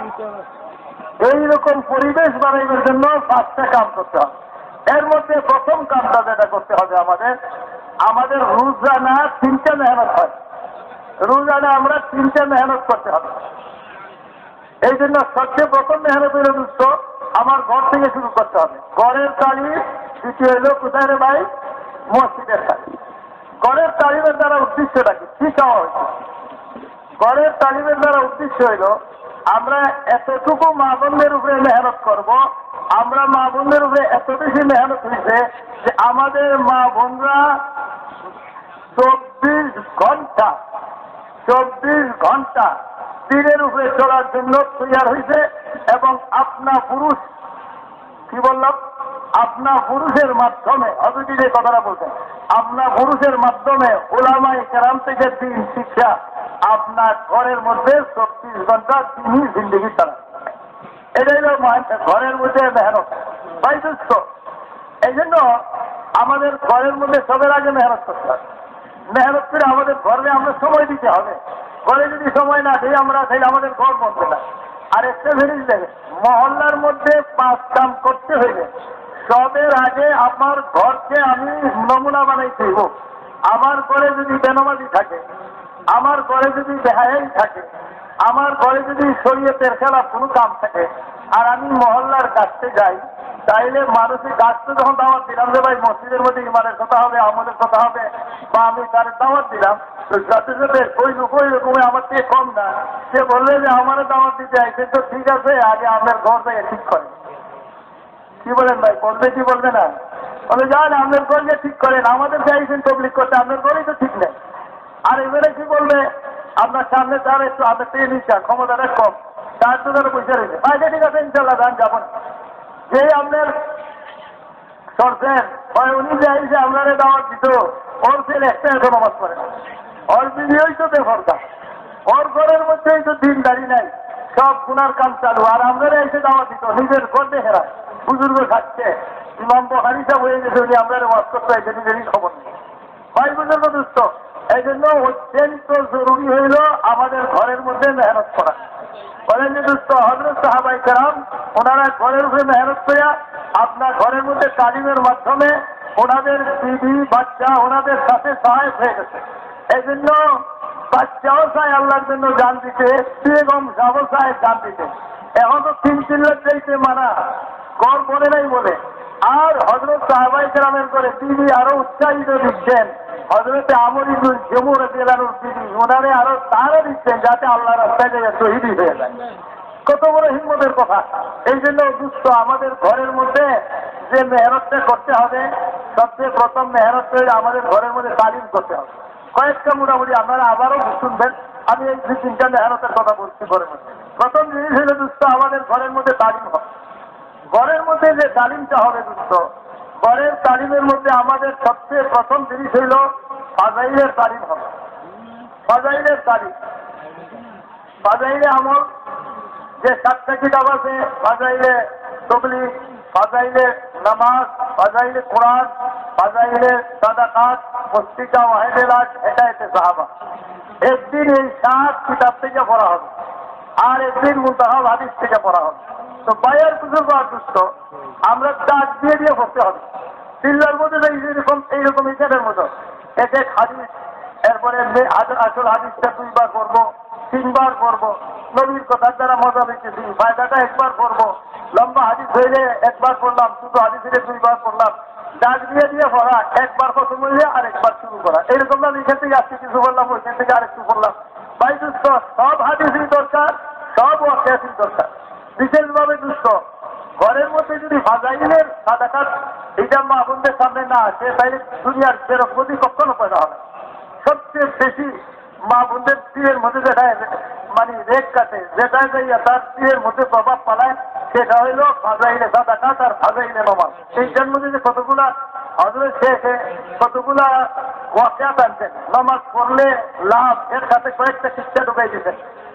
এইরকম পরিবেশ বানাইবার জন্য পাঁচটা কাম করতে হবে। এর মধ্যে প্রথম কামটা যেটা করতে হবে আমাদের আমাদের রোজানা তিনটা মেহনত হয়, রোজানা আমরা তিনটা মেহনত করতে হবে। এই জন্য সবচেয়ে প্রথম মেহনত হইল দুস্থ আমার ঘর থেকে শুরু করতে হবে। ঘরের তালিম, দ্বিতীয় হইল কোথায় রে ভাই? মসজিদের তালিম। ঘরের তালিমের দ্বারা উদ্দেশ্যটা কি কি চাওয়া হয়েছে? ঘরের তালিমের দ্বারা উদ্দেশ্য হইল আমরা এতটুকু মা বোনদের উপরে মেহনত করব, আমরা মা বোনদের উপরে এত বেশি মেহনত হয়েছে যে আমাদের মা বোনরা চব্বিশ ঘন্টা চব্বিশ ঘন্টা দিনের উপরে চলার জন্য তৈরি হয়েছে। এবং আপনা পুরুষ কি বললাম আপনা পুরুষের মাধ্যমে হযরত যে কথাটা বলছেন আপনা পুরুষের মাধ্যমে উলামায়ে কেরাম থেকে দিন শিক্ষা আপনার ঘরের মধ্যে চব্বিশ ঘন্টা তিনি জিন্দগি চালান। এটাই ঘরের মধ্যে মেহনত ভাই দুস্থ। এই জন্য আমাদের ঘরের মধ্যে সবের আগে মেহনত করতে হবে। মেহনত করে আমাদের ঘরে আমরা সময় দিতে হবে। ঘরে যদি সময় না দিই আমরা, তাহলে আমাদের ঘর বনবে না। আর একটা জিনিস দেখে, মহল্লার মধ্যে পাঁচ কাম করতে হইলে সবের আগে আমার ঘরকে আমি নমুনা বানাইতে হইব। আমার ঘরে যদি বেনামাজি থাকে, আমার ঘরে যদি বেহায়াই থাকে, আমার ঘরে যদি শরীয়তের খেলাফ কোনো কাম থাকে, আর আমি মহল্লার কাছে যাই, তাইলে মানুষের কাছে যখন দাওয়াত দিলাম যে ভাই মসজিদের মধ্যে ইমানের কথা হবে, আমলের কথা হবে, বা আমি তার দাওয়াত দিলাম, তো সাথে সাথে ওই লোক ওই রকমের আমার থেকে কম না, সে বললে যে আমারও দাওয়াত দিতে আইসে, তো ঠিক আছে, আগে আপনার ঘর থেকে ঠিক করে। কি বলেন ভাই, বলবে কি বলবে না? বলে যান আপনার ঘর যে ঠিক করেন, আমাদের চাইছেন তবলিগ করতে, আপনার ঘরেই তো ঠিক নেই। আর এবারে কি বলবে, আপনার সামনে তার একটু হাতের থেকে নিচ্ছা ক্ষমতাটা কম, তার তো তারা পয়সা রয়েছে, আচ্ছা ঠিক আছে ইনশাল্লাহ দান যাবেন। যে আপনার সরছেন উনি যে আইসে আপনারা দাওয়াত দিত, ওর ছেলে একটা এত নামাজ পড়ে না, ওর বিলিয়ই তো বেফরদা, ওর ঘরের মধ্যেই তো দিন দাঁড়ি নাই, সব গুনার কাম চালু, আর আপনারা এসে দাওয়াত দিত, নিজের ঘর দেখে না, বুজুর্গ খাচ্ছে, ইমাম বুখারী সাহেব হয়ে গেছে, উনি আপনারা ওয়াজ করতে হয়েছে, নিজেরই খবর নেই। ভাই বুজুর্গ দুস্থ, এই জন্য অত্যন্ত জরুরি হইল আমাদের ঘরের মধ্যে মেহনত করা। বলেন যে দুস্থ হযরত সাহাবায়ে কেরাম ওনারা ঘরের উপরে মেহনত করে আপনার ঘরের মধ্যে তালিমের মাধ্যমে ওনাদের বিবি বাচ্চা ওনাদের সাথে সহায়ক হয়ে গেছে। এই জন্য বাচ্চাও চায় আল্লাহর জন্য জান দিতে, বেগম সাহেবও চায় জান দিতে। এখন তো তিন চিল্লার চাইতে মানা, ঘর বলে নাই বলে, আর হযরত সাহাবায়ে কেরামের করে বিবি আরো উৎসাহিত দিচ্ছেন, হযরতে আমর ইবনে জমু রাদিয়াল্লাহু আনহু বিবি ওনারে আরো তারা দিচ্ছেন যাতে আল্লাহ রাস্তায় যায় শহীদ হয়ে যায়। কত বড় হিম্মতের কথা। এই জন্য দুস্থ আমাদের ঘরের মধ্যে যে মেহনতটা করতে হবে, সবচেয়ে প্রথম মেহনত হয়ে আমাদের ঘরের মধ্যে তালিম করতে হবে। কয়েকটা মোটামুটি আপনারা আবারও শুনবেন, আমি এই দুই তিনটা মেহনতের কথা বলছি ঘরের মধ্যে। প্রথম জিনিস হলো দুস্থ আমাদের ঘরের মধ্যে তালিম হবে। ঘরের মধ্যে যে তালিমটা হবে দুস্থ, ঘরের তালিমের মধ্যে আমাদের সবচেয়ে প্রথম জিনিস হইল ফাজাইলের তালিম হবে। ফাজাইলের তালিম, ফাজাইলে আমল যে সাতটা কিতাব আছে, ফাজাইলে তাবলীগ, ফাজাইলে নামাজ, ফাজাইলে কোরআন, ফাজাইলে সাদাকাত, মুসতিকা ওয়াহিদাত, হেদায়েতে সাহাবা, একদিন এই সাত কিতাব থেকে পড়া হবে, আর একদিন মুনতাহাল হাদিস থেকে পড়া হবে। তো বাইরের বুজুর্গ দুস্থ আমরা ডাক দিয়ে দিয়ে পড়তে হবে। চিল্লার মধ্যে এইরকম এইরকম হিসাবের মতো এক এক হাদিস, এরপরে আসল হাদিসটা দুইবার পড়বো, তিনবার পড়বো, নবীর কথার দ্বারা মজা পেয়েছি, ফায়দাটা একবার পড়বো, লম্বা হাদিস হইলে একবার পড়লাম, ছোট হাদিস হইলে দুইবার পড়লাম, ডাক দিয়ে দিয়ে পড়া, একবার খতম হইলে আরেকবার শুরু করা। এরকম না এখান থেকে আজকে কিছু বললাম, ওইখান থেকে আরেকটু পড়লাম। ভাই দুস্থ সব হাদিসই দরকার, সব ওয়াকিয়াতই দরকার। বিশেষভাবে দুস্থ ঘরের মধ্যে যদি ফাজাইলের সাদাকাত এটা মা বোনদের সামনে না আসে, তাই দুনিয়ার সেরকমই কখনো পয়দা হবে। সবচেয়ে বেশি মা বোনদের স্ত্রীর মধ্যে যেটা মানে রেখ কাটে, যেটা যাইয়া তার স্ত্রীর মধ্যে প্রভাব পালায়, সেটা হইল ফাজাইলে সাদাকাত আর ফাজাইলে নামাজ। এইটার মধ্যে যে কতগুলা হযরত শেখে কতগুলা ওয়াকিয়াত আনছেন, নামাজ পড়লে লাভ, এর সাথে কয়েকটা শিক্ষা ঢুকাই দিতেন।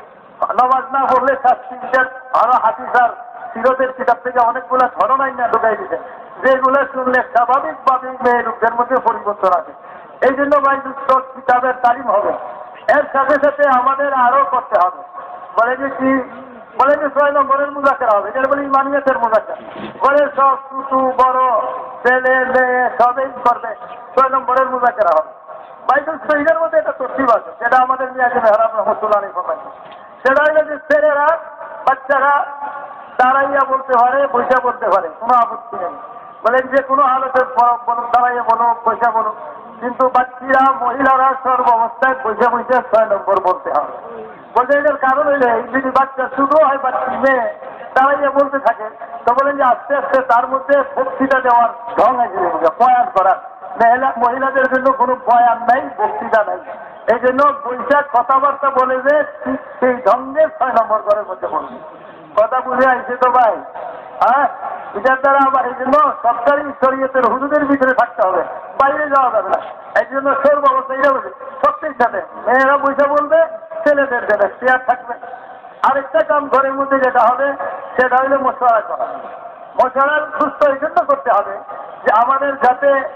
নামাজ না পড়লে শাস্তি, আরো হাদিস আর সিরতের কিতাব থেকে অনেকগুলা ধরন আইনা ঢুকাই দিতেন, যেগুলো শুনলে স্বাভাবিকভাবে মেয়ে লোকদের মধ্যে পরিবর্তন আসে। এই জন্য ভাই দুস্থ কিতাবের তালিম হবে। এর সাথে সাথে আমাদের আরো করতে হবে। বলে যে কি বলে যে ছয় নম্বরের মুজাকেরা হবে, যেটা বলে ইমানিয়াতের মুজাকেরা। বলে সব ছোটু বড় ছেলে মেয়ে সবই করবে, ছয় নম্বরের মুজাকেরা হবে। ভাই দুস্থ এটার মধ্যে একটা তরতিব আছে, যেটা আমাদের মিয়াজি মেহরাব রহমতুল্লাহ আলাইহি ফরমাইছেন। সেটা হলো যে ছেলেরা বাচ্চারা দাঁড়াইয়া বলতে পারে, পয়সা বলতে পারে, কোনো আপত্তি নেই। বলেন যে কোনো হালতে দাঁড়াইয়া বলো, পয়সা বলো, কিন্তু বাচ্চারা মহিলারা সর্ব অবস্থায় পয়সা পয়সা ছয় নম্বর বলতে হবে। বলতে এটার কারণ হইলে যদি বাচ্চা শুধু হয়, বাচ্চা মেয়ে দাঁড়াইয়া বলতে থাকে, তো বলেন যে আস্তে আস্তে তার মধ্যে বক্তৃতা দেওয়ার ঢং আছে, বয়ান করার। মহিলাদের জন্য কোনো বয়ান নাই, বক্তৃতা নাই। এই জন্য বৈশাখ কথাবার্তা বলে যে ঠিক সেই ঢঙ্গে ছয় নম্বর ঘরের মধ্যে বলবে। কথা বুঝে আসছে তো ভাই? হ্যাঁ, এটার দ্বারা আবার এই জন্য সরকারি শরীয়তের হুজুদের ভিতরে থাকতে হবে, বাইরে যাওয়া যাবে না। এই জন্য সর্ব অবস্থা এটা বলবে সত্যির সাথে মেয়েরা পয়সা বলবে, ছেলেদের দেবে, শেয়ার থাকবে। আরেকটা কাম ঘরের মধ্যে যেটা হবে সেটা হইলে মশওয়ারা করা। মশওয়ারা সুস্থ এই জন্য করতে হবে যে আমাদের যাতে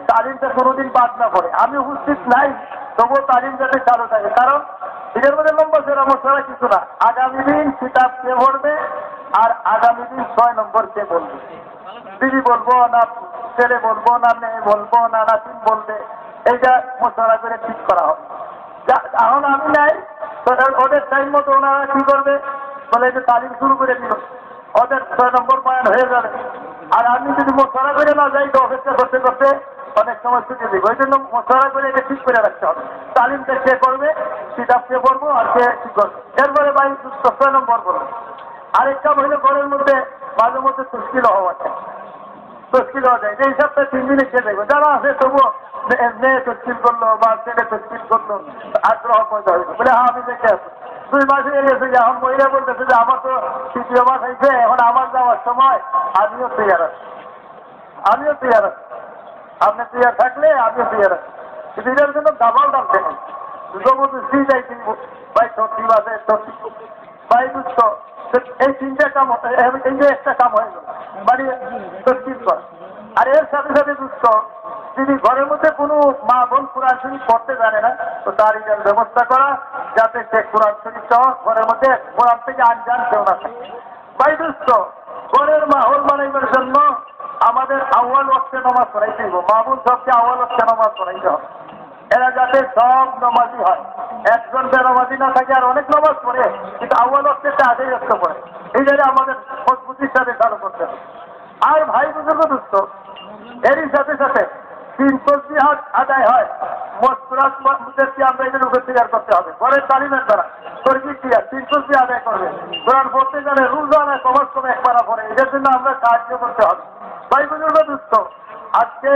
তালিমটা কোনোদিন বাদ না পড়ে। আমি উপস্থিত নাই, তবুও তালিম যাতে চালু থাকে। কারণ এদের মধ্যে নম্বর সেরা মশলা কিছু না। আগামী দিন কিতাব কে পড়বে আর আগামী দিন ছয় নম্বর কে বলবে, দিদি বলবো না ছেলে বলবো না মেয়ে বলবো না নাতিন বলবে, এইটা মশলা করে ঠিক করা হবে। এখন আমি নাই, ওদের টাইম মতো ওনারা কি করবে, বলে যে তালিম শুরু করে দিল, ওদের ছয় নম্বর পয়েন্ট হয়ে যাবে। আর আমি যদি মশলা করে না যাই তো অপেক্ষা করতে করতে অনেক সময় ছুটে দিব। ওই জন্য মশলা করে এটা ঠিক করে রাখতে হবে। তালিমটা কে করবে, কিতাব কে পড়বো আর কে কি করবে। এরপরে ভাই ছয় নম্বর করবে। আরেকটা হইলে ঘরের মধ্যে মাঝে মধ্যে তস্কিল হওয়া যায়, তস্কিল হওয়া যায়। এই সপ্তাহে তিন দিনে খেয়ে দেখবে, যারা আছে তবুও মেয়ে তস্কিল করলো বা ছেলে তস্কিল করলো, আগ্রহ পয়দা হইলো, বলে হ্যাঁ আমি দেখে আসবো। দুই মাস হয়ে গেছে যে এখন মহিলা বলতেছে যে আমার তো তৃতীয় মাস হয়েছে, এখন আমার যাওয়ার সময় আমিও তৈয়ার আছি, আমিও তৈয়ার আছি। আপনি তৈয়ার থাকলে আমিও তৈয়ার আছি। কিন্তু এটার জন্য দাবাল ডালতে নেই, জবরদস্তি যাই কিনবো ভাই সত্যি বাসে সত্যি ভাই বুঝতো। এই তিনটা কাম, এই যে একটা কাম হয়ে গেল মানে তসকিল কর। আর এর সাথে সাথে বুঝত যদি ঘরের মধ্যে কোনো মা বোন কোরআন শরীফ পড়তে জানে না, তো তার এটার ব্যবস্থা করা যাতে সে কোরআন শরীফ সহ ঘরের মধ্যে কোরআন থেকে আনজান কেউ না থাকে। ভাই বুঝত ঘরের মাহল বানাইবার জন্য আমাদের আউয়াল ওয়াক্তে নামাজ পড়াইতে হইব। মা বোন সবকে আউয়াল ওয়াক্তে নামাজ পড়াইতে হবে, এরা যাতে সব নামাজি হয়। একজন বেনামাজি না থাকে আর অনেক নামাজ পড়ে, কিন্তু আউয়াল ওয়াক্তে আগেই রক্ত পড়ে। এই জায়গায় আমাদের মজবুতির সাথে চালু করতে হবে। আর ভাই বুজুর্গ দুস্থ এরই সাথে সাথে তিন তসবিহ আদায় হয়, মসকুরাত মুদেরকে আমরা এদের উপর তৈরি করতে হবে। ঘরের তালিমের দ্বারা তরকিব দিয়া তিন তসবিহ আদায় করবে, কোরআন পড়তে জানে, রোজানা কমাস কমে একবার পড়ে, এদের জন্য আমরা সাহায্য করতে হবে। ভাই বুজুর্গ দুস্থ আজকে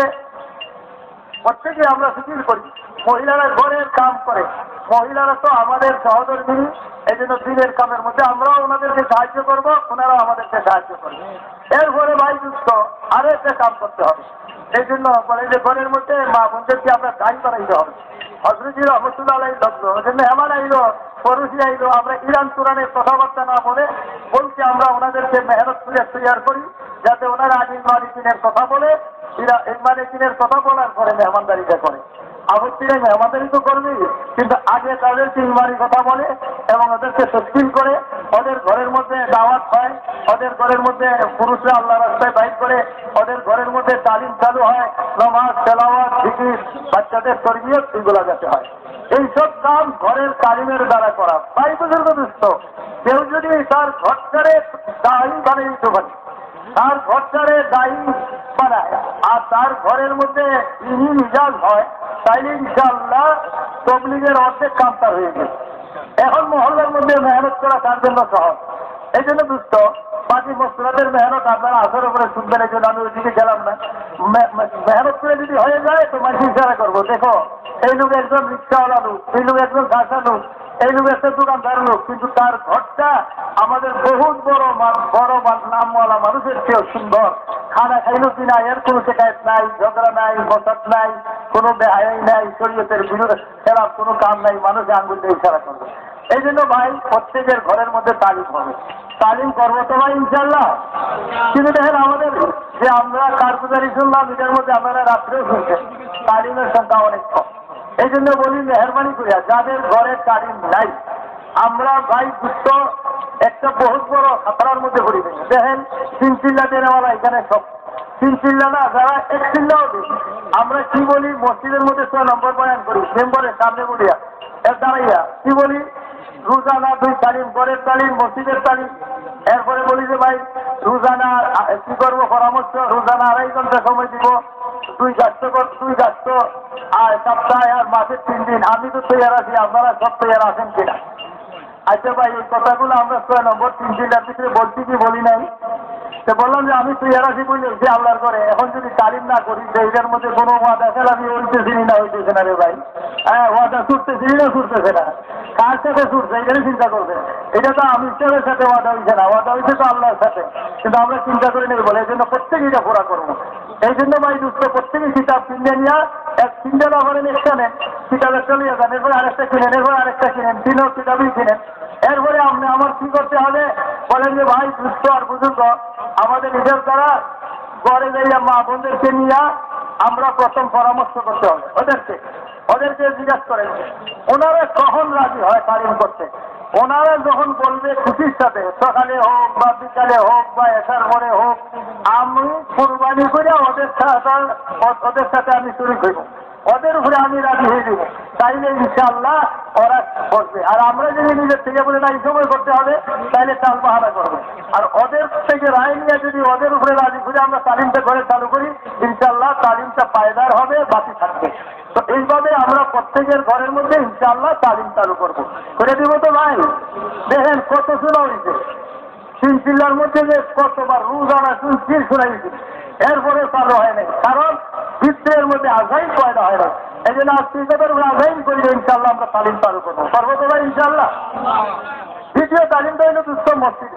প্রত্যেকে আমরা ফিকির করি, মহিলারা ঘরের কাম করে, মহিলারা তো আমাদের সহধর্মী, এই জন্য দিনের কামের মধ্যে আমরাও ওনাদেরকে সাহায্য করবো, ওনারাও আমাদেরকে সাহায্য করবে। এরপরে ভাই দুস্থ আরো একটা কাম করতে হবে। এই জন্য বলে যে ঘরের মধ্যে মা বোনদেরকে আমরা গাড়ি বানাইতে হবে। হযরত রহমতুল্লাহ আলাইহি লগ্ন, ওই জন্য এমন আইলো পড়োশি আইলো, আমরা ইরান তুরানের কথাবার্তা না বলে বলছি আমরা ওনাদেরকে মেহনত করে তৈয়ার করি, যাতে ওনারা আজ ইলমানি দিনের কথা বলে, ইলমানি দিনের কথা বলার পরে মেহমানদারিটা করে। আপত্তি নেই, মেহমানদারি তো করবেই, কিন্তু আগে তাদেরকে ইলমানি কথা বলে এবং ওদেরকে তসকিল করে, ওদের ঘরের মধ্যে দাওয়াত হয়, ওদের ঘরের মধ্যে পুরুষরা আল্লাহ রাস্তায় বাইর করে, ওদের ঘরের মধ্যে তালিম চালু হয়, নামাজ তেলাওয়াত জিকির, বাচ্চাদের তরবিয়ত এগুলো যাতে হয়। এইসব কাম ঘরের তালিমের দ্বারা করা। ভাই বুজুর্গ দুস্থ কেউ যদি তার ঘরটারে দায়ী বানিয়ে দিতে পারে, তার ঘরটারে দায়ী বানায় আর তার ঘরের মধ্যে ইনি মিজাজ হয়, তাইলে ইনশাআল্লাহ তবলিগের অর্ধেক কাম তার হয়ে গেছে। এখন মহল্লার মধ্যে মেহনত করা তার জন্য সহজ। এই জন্য দুস্থ বাকি মসলাদের মেহনত আপনারা আসর উপরে শুনবেন, এই জন্য আমি ওইদিকে গেলাম না। মেহনত করে যদি হয়ে যায় তো মানুষ ইশারা করবো, দেখো এই লোক একজন রিক্সাওয়ালা লোক, এই লোক একজন ঘাসা লোক, এই লোক একটা দোকানদার লোক, কিন্তু তার ঘরটা আমাদের বহুত বড় বড় নামওয়ালা মানুষের চেয়েও সুন্দর। খানা খাইল কিনা এর কোনো শেখায়ত নাই, ঝগড়া নাই, বসাত নাই, কোনো বেহাই নাই, শরীয়তের বিরুদ্ধে খেলার কোনো কাম নাই, মানুষ আঙ্গুল দিয়ে ইশারা করবে। এই জন্য ভাই প্রত্যেকের ঘরের মধ্যে তালিম হবে, তালিম করবো তো ভাই ইনশাল্লাহ। কিন্তু দেখেন আমাদের যে আমরা কারগুজারি শুনলাম, এটার মধ্যে আপনারা রাত্রেও শুনছেন তালিমের সংখ্যা অনেক কম। এই জন্য বলি মেহরবানি করিয়া যাদের ঘরের তালিম নাই, আমরা ভাই বুঝত একটা বহুত বড় খাতার মধ্যে পড়ি। দেখেন তিন চিল্লা দেওয়ালা এখানে সব তিন চিল্লা না, যারা এক চিল্লাও দিই। আমরা কি বলি মসজিদের মধ্যে ছয় নম্বর বয়ান করি, মেম্বারের সামনে বলিয়া এর দাঁড়াইয়া কি বলি, রোজানা দুই তালিম, ঘরের তালিম, মসজিদের তালিম। এরপরে বলি যে ভাই রোজানা কি করবো পরামর্শ, রোজানা আড়াই ঘন্টা সময় দিব, দুই গাছটা দুই গাছ আর সপ্তাহে আর মাসের তিন দিন। আমি তো তৈয়ার আছি, আপনারা সব তৈয়ার আছেন কিনা? আচ্ছা ভাই এই কথাগুলো আমরা ছয় নম্বর তিন চিল্লার ভিতরে বলছি কি বলি নাই? তো বললাম যে আমি তৈয়ার আছি বলে যে আল্লাহর করে এখন যদি তালিম না করি যে এটার মধ্যে কোনো ওয়াদা খেলামি হইতেছি না হইতেছে না রে ভাই। হ্যাঁ ওয়াদা ছুটতেছি না ছুটতেছে না, কার সাথে ছুটছে এটাই চিন্তা করবে। এটা তো আমি ইসলামের সাথে ওয়াদা হয়েছে না, ওয়াদা হয়েছে তো আল্লাহর সাথে, কিন্তু আমরা চিন্তা করে নেই বলে এই জন্য প্রত্যেকে এটা পুরা করবো। এই জন্য ভাই দুষ্ট প্রত্যেকে কিতাব কিনে নিয়ে এক তিনটা না করেন, একটা নেন কিতাবে চলিয়ে যান, এরপরে আরেকটা কিনেন, এরপরে আরেকটা কিনেন, তিনও কিতাবই কিনেন। এরপরে আপনি আমার কি করতে হবে বলেন যে ভাই দুষ্ট আর বুজুর্গ আমাদের নিজের দ্বারা ঘরে যাইয়া মা বোনদেরকে নিয়ে আমরা প্রথম পরামর্শ করতে হবে ওদেরকে ওদেরকে জিজ্ঞাসা করেন ওনারা কখন রাজি হয় তালিম করতে। ওনারা যখন বলবে খুশির সাথে সকালে হোক বা বিকালে হোক বা এসার পরে হোক আমি কুরবানি করে ওদের সাথে ওদের সাথে আমি শুরু করব, ওদের উপরে আমি রাজি হয়ে যাব, তাইলে ইনশাআল্লাহ ওরা বসবে। আর আমরা যদি নিজের থেকে বলে না এই সময় করতে হবে তাইলে চাল বাহারা করবে। আর ওদের থেকে রায় নিয়ে যদি ওদের উপরে রাজি করে আমরা তালিমটা ঘরে চালু করি ইনশাআল্লাহ তালিমটা পায়দার হবে, বাকি থাকবে। তো এইভাবে আমরা প্রত্যেকের ঘরের মধ্যে ইনশাআল্লাহ তালিম চালু করবো, করে দিব তো ভাই। দেখেন কত শোনা হয়েছে তিন চিল্লার মধ্যে যে কতবার রোজানা শুনছি শোনাইছি, এরপরে চালু হয় নাই, কারণ ভিতরের মধ্যে আজাইন পয়দা হয় না। এই জন্য আজকে আজাইন করি ইনশাআল্লাহ আমরা তালিম চালু করবো, পারবো তো ভাই ইনশাআল্লাহ। দ্বিতীয় তালিমটা হলো দুস্থ মসজিদে,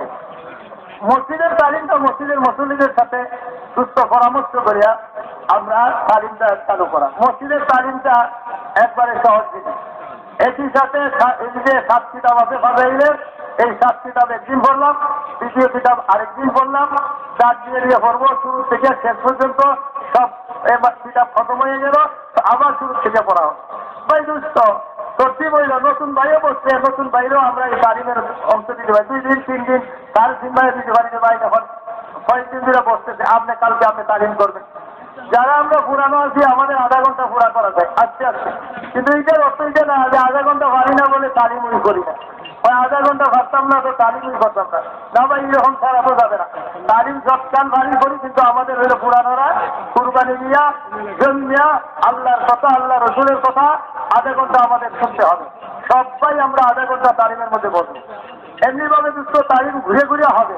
মসজিদের তালিমটা মসজিদের মুসল্লিদের সাথে সুস্থ পরামর্শ করিয়া আমরা তালিমটা চালু করা। মসজিদের তালিমটা একবারে সহজ জিনিস। একই সাথে এই যে সাত কিতাব আছে ফাজাইলের, এই সাত কিতাব একদিন পড়লাম, দ্বিতীয় কিতাব আরেকদিন পড়লাম, চার দিয়ে দিয়ে পড়বো শুরু থেকে শেষ পর্যন্ত সব এবার কিতাব খতম হয়ে গেল, আবার শুরু থেকে পড়া হবে। ভাই দুস্থ সত্যি বইল নতুন ভাইও বসছে, নতুন ভাইরেও আমরা এই তালিমের অংশ দিতে পারি। দুই দিন তিন দিন সাড়ে তিন মাসে দিতে পারি যে ভাই যখন কয়েকদিন ধরে বসতেছে আপনি কালকে আপনি তালিম করবেন। যারা আমরা পুরানো আছি আমাদের আধা ঘন্টা পুরা করা যায় আস্তে আস্তে, কিন্তু এইটার অর্থ এটা না যে আধা ঘন্টা পারি না বলে তালিমই করি না। ওই আধা ঘন্টা পারতাম না তো তালিমই করতাম না, না ভাই এরকম ছাড়া তো যাবে না। তালিম সব কান ভারী করি, কিন্তু আমাদের হইলো পুরানোরা কুরবানি দিয়া জমিয়া আল্লাহর কথা আল্লাহ রসুলের কথা আধা ঘন্টা আমাদের শুনতে হবে। সবাই আমরা আধা ঘন্টা তালিমের মধ্যে বসবো। এমনি ভাবে দুস্থ তালিম ঘুরে ঘুরে হবে।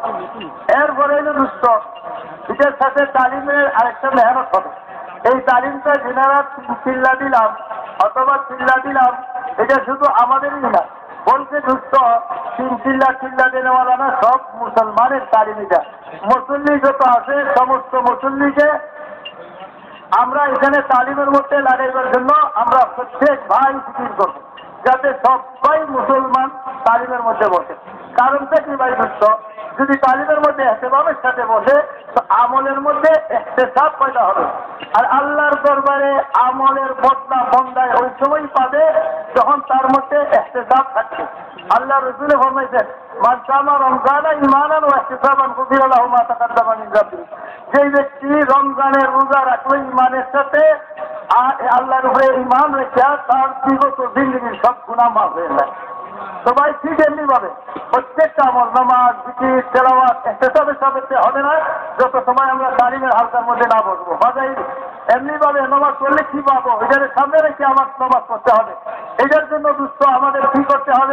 এরপরে হইল দুস্থ এটার সাথে তালিমের আরেকটা মেহনত হবে। এই তালিমটা যেনারা চিল্লা দিলাম অথবা চিল্লা দিলাম এটা শুধু আমাদেরই না, বলছে দুস্থ তিন চিল্লা চিল্লা দেওয়ালা না, সব মুসলমানের তালিম এটা। মুসল্লি যত আছে সমস্ত মুসল্লিকে আমরা এখানে তালিমের মধ্যে লাগাইবার জন্য আমরা প্রত্যেক ভাই ফিকির করব যাতে সবাই মুসলমান তালিমের মধ্যে বসে। কারণটা কি ভাই দুস্থ, যদি তালিমের মধ্যে এহতেমামের সাথে বসে তো আমলের মধ্যে ইহতেসাব পয়দা হবে। আর আল্লাহর দরবারে আমলের বদলা বন্দায় ওই সময় পাবে যখন তার মধ্যে ইহতেসাব থাকবে। আল্লাহ রসুলে ফরমাইছেন মান সামা রমজানা ঈমানান ওয়া ইহতিসাবান গুফিরা লাহু মা তাকাদ্দামা মিন যামবিহি। যেই ব্যক্তি রমজানের রোজা রাখলো ঈমানের সাথে, আল্লাহর উপরে ঈমান রেখে তার বিগত জিন্দেগীর সব গুনাহ মাফ হয়ে যায়। তো ভাই ঠিক এমনি ভাবে প্রত্যেকটা আমল নামাজ জিকির তেলাওয়াত ইহতিসাবের সাথে হবে না যত সময় আমরা তালিমের হালকার মধ্যে না বসবো। বাজাই এমনি ভাবে নামাজ পড়লে কি পাবো এটার সামনে রেখে আমার নামাজ পড়তে হবে। এটার জন্য দুস্থ আমাদের কি করতে হবে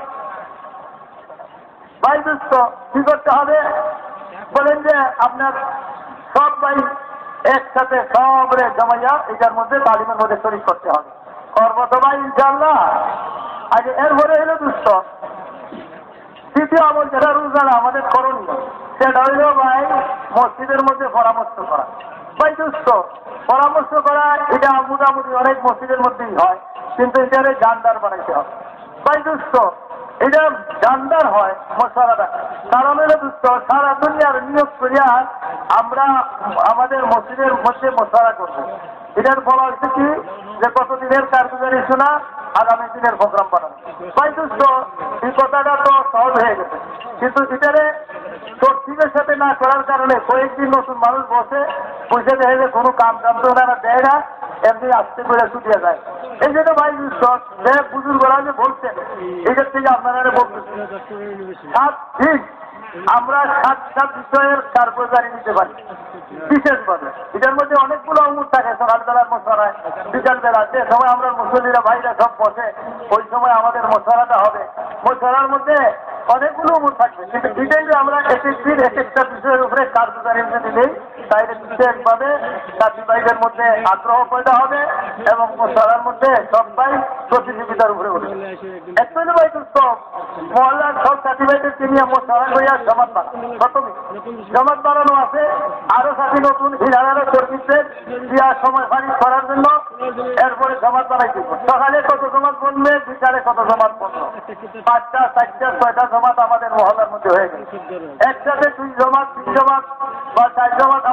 ভাই দুস্থ কি করতে হবে বলেন যে আপনার সব ভাই একসাথে সবরে জমাইয়া এটার মধ্যে তালিমের মধ্যে শরীক করতে হবে। করবো তো ভাই ইনশাআল্লাহ। আগে এরপরে হলো দুস্থ তৃতীয় আমল যেটা রোজানা আমাদের করণীয় সেটা হইল ভাই মসজিদের মধ্যে পরামর্শ করা। ভাই দুস্থ পরামর্শ করা এটা মোটামুটি অনেক মসজিদের মধ্যেই হয়, কিন্তু এটারে জানদার বানাইতে হবে। ভাই দুস্থ এটা জানদার হয় মশলাটা, কারণ হলো দুস্থ সারা দুনিয়ার নিয়োগ করিয়া আমরা আমাদের মসজিদের মধ্যে মশলা করবো। এটার বলা হচ্ছে কি যে কতদিনের কার্যকারী শোনা আগামী দিনের প্রোগ্রাম বানানো। ভাই দুস্থ এই কথাটা তো সহজ হয়ে গেছে, কিন্তু এটারে তরতিবের সাথে না করার কারণে কয়েকদিন নতুন মানুষ বসে বসে দেখে যে কোনো কাম কাম তো ওনারা দেয় না, এমনি আসতে করে ছুটিয়ে যায়। এই জন্য ভাই দুস্থ যে বুজুর্গরা যে বলছেন এটার থেকে আপনারা বলছেন সাত দিন আমরা সাত সাত বিষয়ের কার্যকারী নিতে পারি বিশেষভাবে। এটার মধ্যে অনেকগুলো অঙ্গুর থাকে, সকালবেলার মশলায় বিকালবেলা যে সময় আমরা মুসল্লিরা ভাইরা সব বসে ওই সময় আমাদের মশলাটা হবে। মশলার মধ্যে অনেকগুলো অঙ্গুর থাকবে, কিন্তু এটাই যে আমরা এক এক দিন এক একটা বিষয়ের উপরে কার্যকারী দিলেই তাইলে বিশেষভাবে চাকরি ভাইদের মধ্যে আগ্রহ পয়দা হবে এবং মশলার মধ্যে সবাই প্রতিযোগিতার উপরে উঠবে। একচুয়ালি ভাই দুস্থ মহল্লার সব চাকরি ভাইদেরকে নিয়ে মশলা করিয়া জমাত বানানো, প্রথমে জমাত বানানো আছে। আরো সাথী নতুন হিরানারও কর্মীদের দেওয়ার সময় পানি করার জন্য এরপরে জমাত বানাই দিব। সকালে কত জমাত বলবে, বিকালে কত জমাত বলবো, পাঁচটা চারটা ছয়টা জমাত আমাদের মহল্লার মধ্যে হয়ে গেছে। একসাথে দুই জমাত তিন জমাত বা চার জমাত আমরা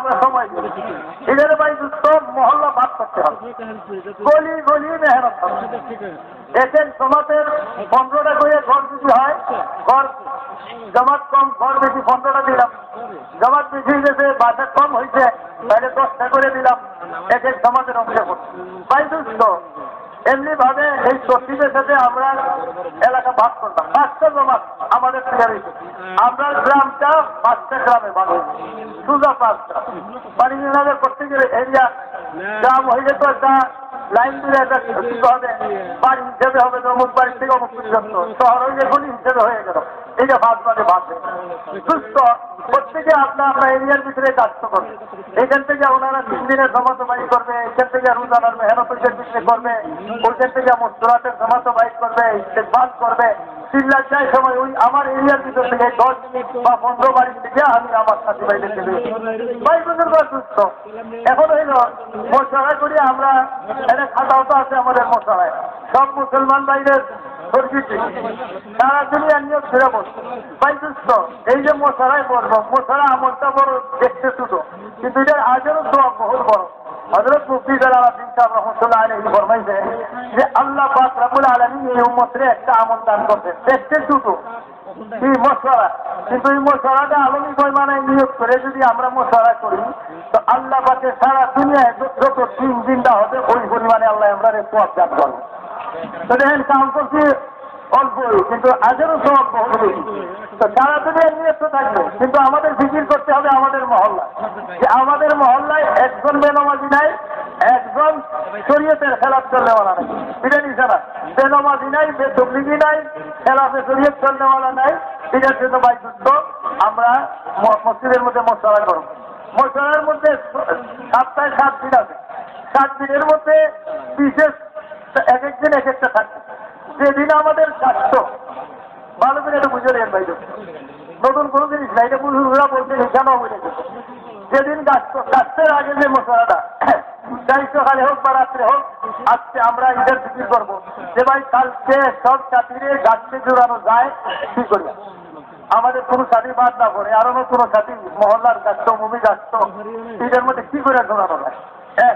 আমরা সময় দিই। এদের ভাই দুস্থ মহল্লা ভাগ করতে হবে, গলি গলি মেহনত হবে। এক এক জমাতের পনেরোটা করে ঘর যদি হয়, ঘর জমাত কম ঘর বেশি পনেরোটা দিলাম, জমাত বেশি গেছে বাসা কম হয়েছে তাহলে দশটা করে দিলাম, এক এক জমাতের অংশ করছে। ভাই দুস্থ এমনি ভাবে এই তসিবের সাথে আমরা এলাকা ভাগ করতাম। পাঁচটা জমাত আমাদের তৈরি হয়েছে, আমরা গ্রামটা পাঁচটা গ্রামে ভাগ হয়েছে, সুজা পাঁচটা বাণিজ্য করতে গেলে এরিয়া গ্রাম হয়ে যেত একটা লাইন দিলে একটা হবে, বাড়ি হিসেবে হবে অমুক বাড়ি থেকে অমুক পর্যন্ত, শহর হয়ে গলি হিসেবে হয়ে গেল। এইটা ভাগ মানে ভাগ সুস্থ প্রত্যেকে আপনার আপনার এরিয়ার ভিতরে কাজ করবে। এখান থেকে ওনারা তিন দিনের জমাতো বাইক করবে, এখান থেকে রোজানার মেহনত বিক্রি করবে, ওইখান থেকে মুসরাতের জমাতো বাইক করবে, ইস্তেকবাল করবে। চিল্লার যাই সময় ওই আমার এরিয়ার ভিতর থেকে দশ বা পনেরো বাড়ি থেকে আমি আমার সাথী বাইরে দেবে ভাই বুঝুন সুস্থ। এখন হইল মশলা করি আমরা, এটা খাতাও তো আছে আমাদের মশলায়, সব মুসলমান বাইরের সারা দুনিয়া নিয়োগ ফিরে বসছে। ভাই সুস্থ এই যে মশলায় বলবো, মশলা আমলটা বড় দেখতে ছোট, কিন্তু এটার আজেরও সব বহুত বড়। হযরত মুফতি জালালউদ্দিন সাহেব রাহমাতুল্লাহ আলাইহি ফরমাইছে যে আল্লাহ পাক রব্বুল আলামিন এই উম্মতরে একটা আমল দান করতে দেখতে ছোট এই মশলা, কিন্তু এই মশলাটা আলমী পরিমাণে নিয়োগ করে যদি আমরা মশলা করি তো আল্লাহ পাকে সারা দুনিয়ায় যত তিন দিনটা হবে ওই পরিমাণে আল্লাহ আমরা সওয়াব দান করবো। তো দেখেন কাম করছি অল্পই, কিন্তু আজেরও সব বহু বেশি। তো সারা দুনিয়ার নিয়ত থাকবে, কিন্তু আমাদের ফিকির করতে হবে আমাদের মহল্লায়, যে আমাদের মহল্লায় একজন বেনামাজি নাই, একজন শরীয়তের খেলাফ চলনেওয়ালা নাই, বিরিয়ানি ছাড়া বেনামাজি নাই, বেতবলিগি নাই, খেলাফে শরীয়ত চলনেওয়ালা নাই। এটার জন্য ভাই যুদ্ধ আমরা মসজিদের মধ্যে মশলা করব। মশলার মধ্যে সপ্তাহে সাত দিন আছে, সাত দিনের মধ্যে বিশেষ এক একদিন এক একটা থাকবে। যেদিন আমাদের স্বাস্থ্য ভালো করে এটা বুঝে নেন ভাই, নতুন কোনো জিনিস না, এটা বুঝুরা বলতে এখানেও বুঝে গেছে। যেদিন স্বাস্থ্যের আগে যে মশলাটা চাই সকালে হোক বা রাত্রে হোক, আজকে আমরা ঈদের ফিকির করবো যে ভাই কালকে সব সাথীরে গাছকে জোড়ানো যায় কি করি, আমাদের কোনো সাথী বাদ না করে আরো কোনো সাথী মহল্লার গাছ মুমি গাছ ঈদের মধ্যে কি করে জোড়ানো যায়। হ্যাঁ,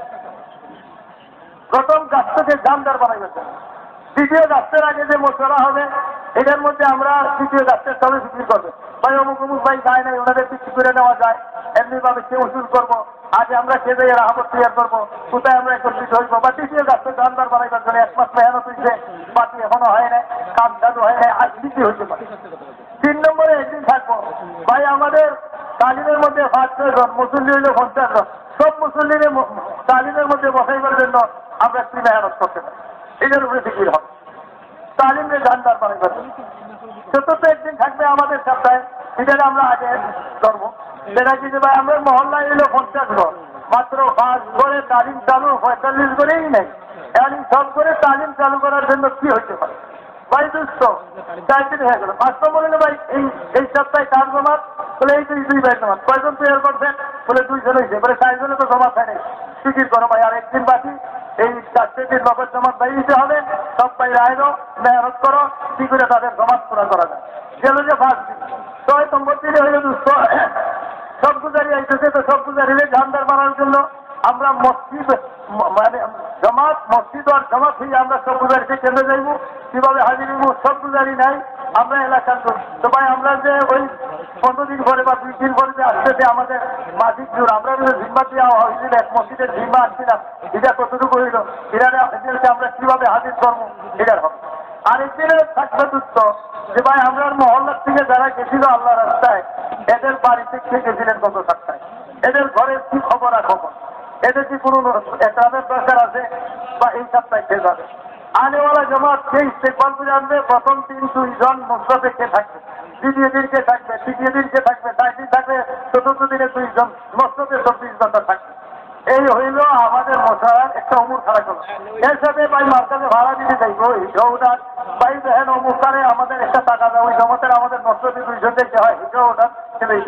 প্রথম গাছটাকে জামদার বানাই গেছে, দ্বিতীয় গাছের আগে যে মশলা হবে এটার মধ্যে আমরা তৃতীয় গাছের তবে বিক্রি করবে। ভাই অমুক অমুক ভাই যায় নাই, ওনাদের বিক্রি করে নেওয়া যায়, এমনি ভাবে সে উসুল করবো। আগে আমরা খেয়ে যাই রাহাবত তৈরি করবো, কোথায় আমরা একত্রিত হইবো। বা তৃতীয় গাছের জামদার বানাইবার জন্য এক মাস মেহনত হয়েছে, বাকি এখনো হয় নাই, কাম চালু হয় নাই, আজ বিক্রি হইতে পারে। তিন নম্বরে একদিন থাকবো ভাই আমাদের তালিমের মধ্যে পাঁচ ছয় জন, মুসল্লি হইল পঞ্চাশ জন, সব মুসল্লির তালিমের মধ্যে বসাইবার জন্য আমরা কি মেহনত করতে পারি, এটার উপরে ফিকির হবে। তালিমের জানদার বানাই করবো। চতুর্থ একদিন থাকবে আমাদের সপ্তাহে, এটা আমরা আগে করবো। সেটা কি ভাই আমরা মহল্লায় এলো পঞ্চাশ ঘর, মাত্র পাঁচ ঘরে তালিম চালু পঁয়তাল্লিশ ঘরেই নেই, এখন সব করে তালিম চালু করার জন্য কি হইতে পারে ভাই দুষ্ট চার দিন হয়ে গেল। পাঁচ নম্বর হলো ভাই এই এই সপ্তাহে কার জমাত বলে এই দুই দুই ভাই জমাত, কয়জন তৈরি করছেন বলে দুইজন হয়েছে, বলে চারজনে তো জমা হয় নাই, ফিকির করো ভাই আর একদিন বাকি, এই চারটে দিন নগদ জমাত পাই দিতে হবে, সব বাইরে আইলো মেহনত করো, কি করে তাদের জমাত পুরা করা যায়। গেল যে পাঁচ দিন, ছয় নম্বর দিনে হইল দুষ্ট সব গুজারি আইতেছে, তো সব গুজারিলে জানদার বানানোর জন্য আমরা মসজিদ মানে জমাত মসজিদ আর জমাত হয়ে আমরা সব গুজারিতে কেন্দ্রে যাইব, কিভাবে হাজির হইব সব গুজারি নাই আমরা এলাকার। তো ভাই আমরা যে ওই পনেরো দিন পরে বা দুই দিন পরে যে আসতেছে আমাদের মাসিক জোর, আমরা জিম্মা দিয়ে হয়েছিল এক মসজিদের জিম্মা আসছিলাম, এটা কতটুকু হইল, এটাকে আমরা কিভাবে হাজির করবো এটার হবে। আর একদিনের থাকবে দুঃখ যে ভাই আমরা মহল্লার থেকে যারা গেছিল আল্লাহ রাস্তায়, এদের বাড়িতে খেয়ে গেছিলেন কত সপ্তাহে, এদের ঘরের কি খবর আর খবর, এদের কি কোনো একরামের দরকার আছে বা এই সপ্তাহে খেয়ে যাবে। আনেওয়ালা জমাত সেই ইস্তেকবাল জানবে, প্রথম দিন দুইজন মসজিদে কে থাকবে, দ্বিতীয় দিন কে থাকবে, তৃতীয় দিন কে থাকবে, চার দিন থাকবে, চতুর্থ দিনে দুইজন মসজিদে চব্বিশ ঘন্টা থাকবে। এই হইল আমাদের মশলার একটা অমুর খেলা করলো। এর সাথে ভাই মার্কেটে ভাড়া দিতে চাইবো হিসাব ভাই দেখেন অমুকারে আমাদের একটা টাকা দেয়, ওই জমাতের আমাদের মসজিদে দুইজন দেখতে হয় হিসাব ওঠার ছেলে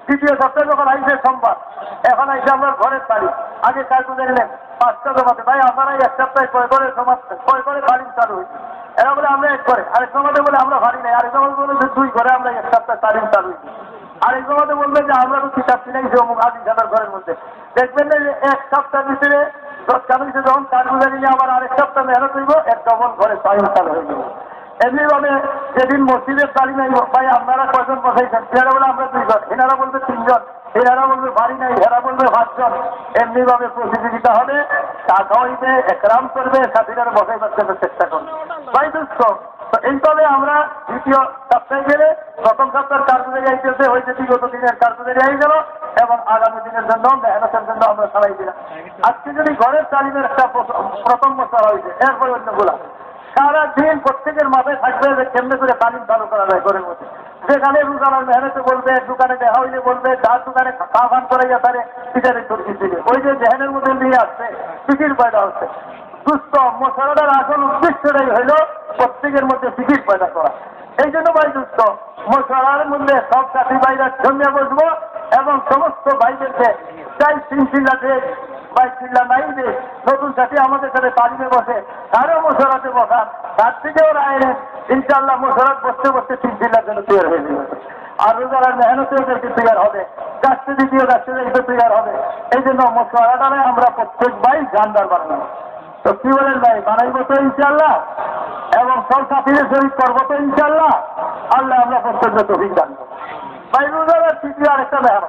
দ্বিতীয় সপ্তাহে যখন আইসে সোমবার, এখন আইসে আমরা ঘরের তারিখ, আগে কার্যদের নেন পাঁচটা জমাতে, ভাই আপনারা এক সপ্তাহে কয় করে সমাজ কয় করে তারিখ চালু হয়েছে, এরা বলে আমরা এক করে, আরেক সমাজে বলে আমরা ভারী নাই, আরেক সমাজে বলে যে দুই করে আমরা এক সপ্তাহে তারিখ চালু হয়েছে, আরেক সমাজে বলবে যে আমরা তো কিতাব কিনাইছি অমুক আদি সাদার ঘরের মধ্যে। দেখবেন না যে এক সপ্তাহ ভিতরে দশ চালু হয়েছে, যখন কার্যদের নিয়ে আবার আরেক সপ্তাহ মেহনত হইব, এক ডবল ঘরে তারিখ চালু হয়ে যাবে। এমনিভাবে যেদিন মসজিদের তালিম নাই, ভাই আপনারা কয়জন বসাইছেন, এরা বলে আমরা দুইজন, এনারা বলবে তিনজন, এনারা বলবে বাড়ি নাই, এরা বলবে পাঁচজন। এমনিভাবে প্রতিযোগিতা হবে, টাকা হইবে, একরাম করবে, সাথীরা বসাইবার জন্য চেষ্টা করবে। ভাই দুঃখ তো এইভাবে আমরা দ্বিতীয় সপ্তাহে গেলে প্রথম সপ্তাহের কার্যদারি আইতেছে হয়েছে, বিগত দিনের কার্যদারি আই গেল এবং আগামী দিনের জন্য মেহনতের জন্য আমরা চালাই দিলাম। আজকে যদি ঘরের তালিমের একটা প্রথম বছর হয়েছে, এরপরে অন্যগুলা সারা দিন প্রত্যেকের মাথায় থাকবে যে কেমনে করে তালিম চালু করা যায় ঘরের মধ্যে। যেখানে রোজানার মেহনতে বলবে, দোকানে দেখা হইলে বলবে, যার দোকানে খাওয়ান করাইয়া তারে পিটারে চর্চি দিবে, ওই যে জেহেনের মধ্যে নিয়ে আসছে ফিকির পয়দা হচ্ছে। সুস্থ মশলাটার আসল উদ্দেশ্যটাই হইল প্রত্যেকের মধ্যে ফিকির পয়দা করা। এই জন্য ভাই দুস্থ মশলার মধ্যে সব সাথী ভাইরা জমিয়ে বসবো এবং সমস্ত ভাইদেরকে চাই চিন্তা দেখ ভাই চিল্লা নাই যে নতুন সাথী আমাদের সাথে তালিমে বসে, তারও মশলাতে বসা, তার থেকেও রায় নেন, ইনশাল্লাহ মশলাত বসতে বসতে তিন চিল্লার জন্য তৈরি হয়ে যাবে। আর রোজার মেহনতে ওদেরকে তৈরি হবে, গাছতে দ্বিতীয় গাছতে দেখতে তৈরি হবে। এই জন্য মশলাটারে আমরা প্রত্যেক ভাই জানদার বানাবো। তো কি বলেন ভাই, বানাইবো তো ইনশাল্লাহ, এবং সব সাথীদের শরীর করবো তো ইনশাল্লাহ। আল্লাহ আমরা প্রত্যেকটা তফিক জানবো। ভাই রোজার তৃতীয় আরেকটা মেহনত,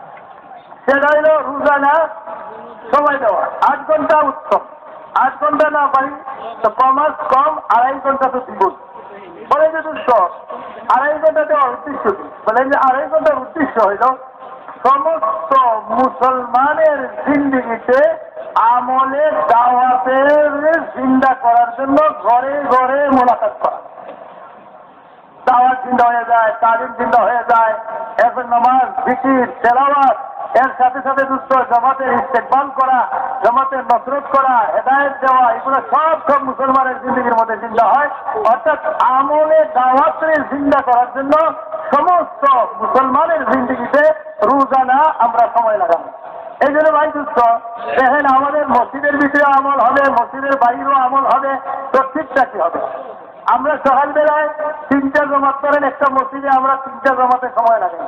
সেটা হইল রোজা না সময় দেওয়া, আট ঘন্টা উত্তম, আট ঘন্টা না পাই তো কমাস কম আড়াই ঘন্টা তো দিব। বলে যে দুঃখ আড়াই ঘন্টা দেওয়ার উদ্দেশ্য কি, বলেন যে আড়াই ঘন্টার উদ্দেশ্য হইল সমস্ত মুসলমানের জিন্দিগিতে আমলে দাওয়াতের জিন্দা করার জন্য ঘরে ঘরে মোলাকাত করা। দাওয়াত জিন্দা হয়ে যায়, তালিম জিন্দা হয়ে যায়, এরপর নামাজ, জিকির, তেলাওয়াত, এর সাথে সাথে দুষ্ট জামাতের ইস্তেকবাল করা, জামাতের নসরত করা, হেদায়েত দেওয়া, এগুলো সব সব মুসলমানের জিন্দগির মধ্যে জিন্দা হয়। অর্থাৎ আমলে দাওয়াতের জিন্দা করার জন্য সমস্ত মুসলমানের জিন্দগিতে রোজানা আমরা সময় লাগাবো। এই জন্য ভাই দুষ্ট দেখেন, আমাদের মসজিদের ভিতরে আমল হবে, মসজিদের বাইরেও আমল হবে, তো ঠিকঠাক কি হবে। আমরা সকালবেলায় তিনটা জমাত করেন একটা মসজিদে, আমরা তিনটা জমাতে সময় লাগাই।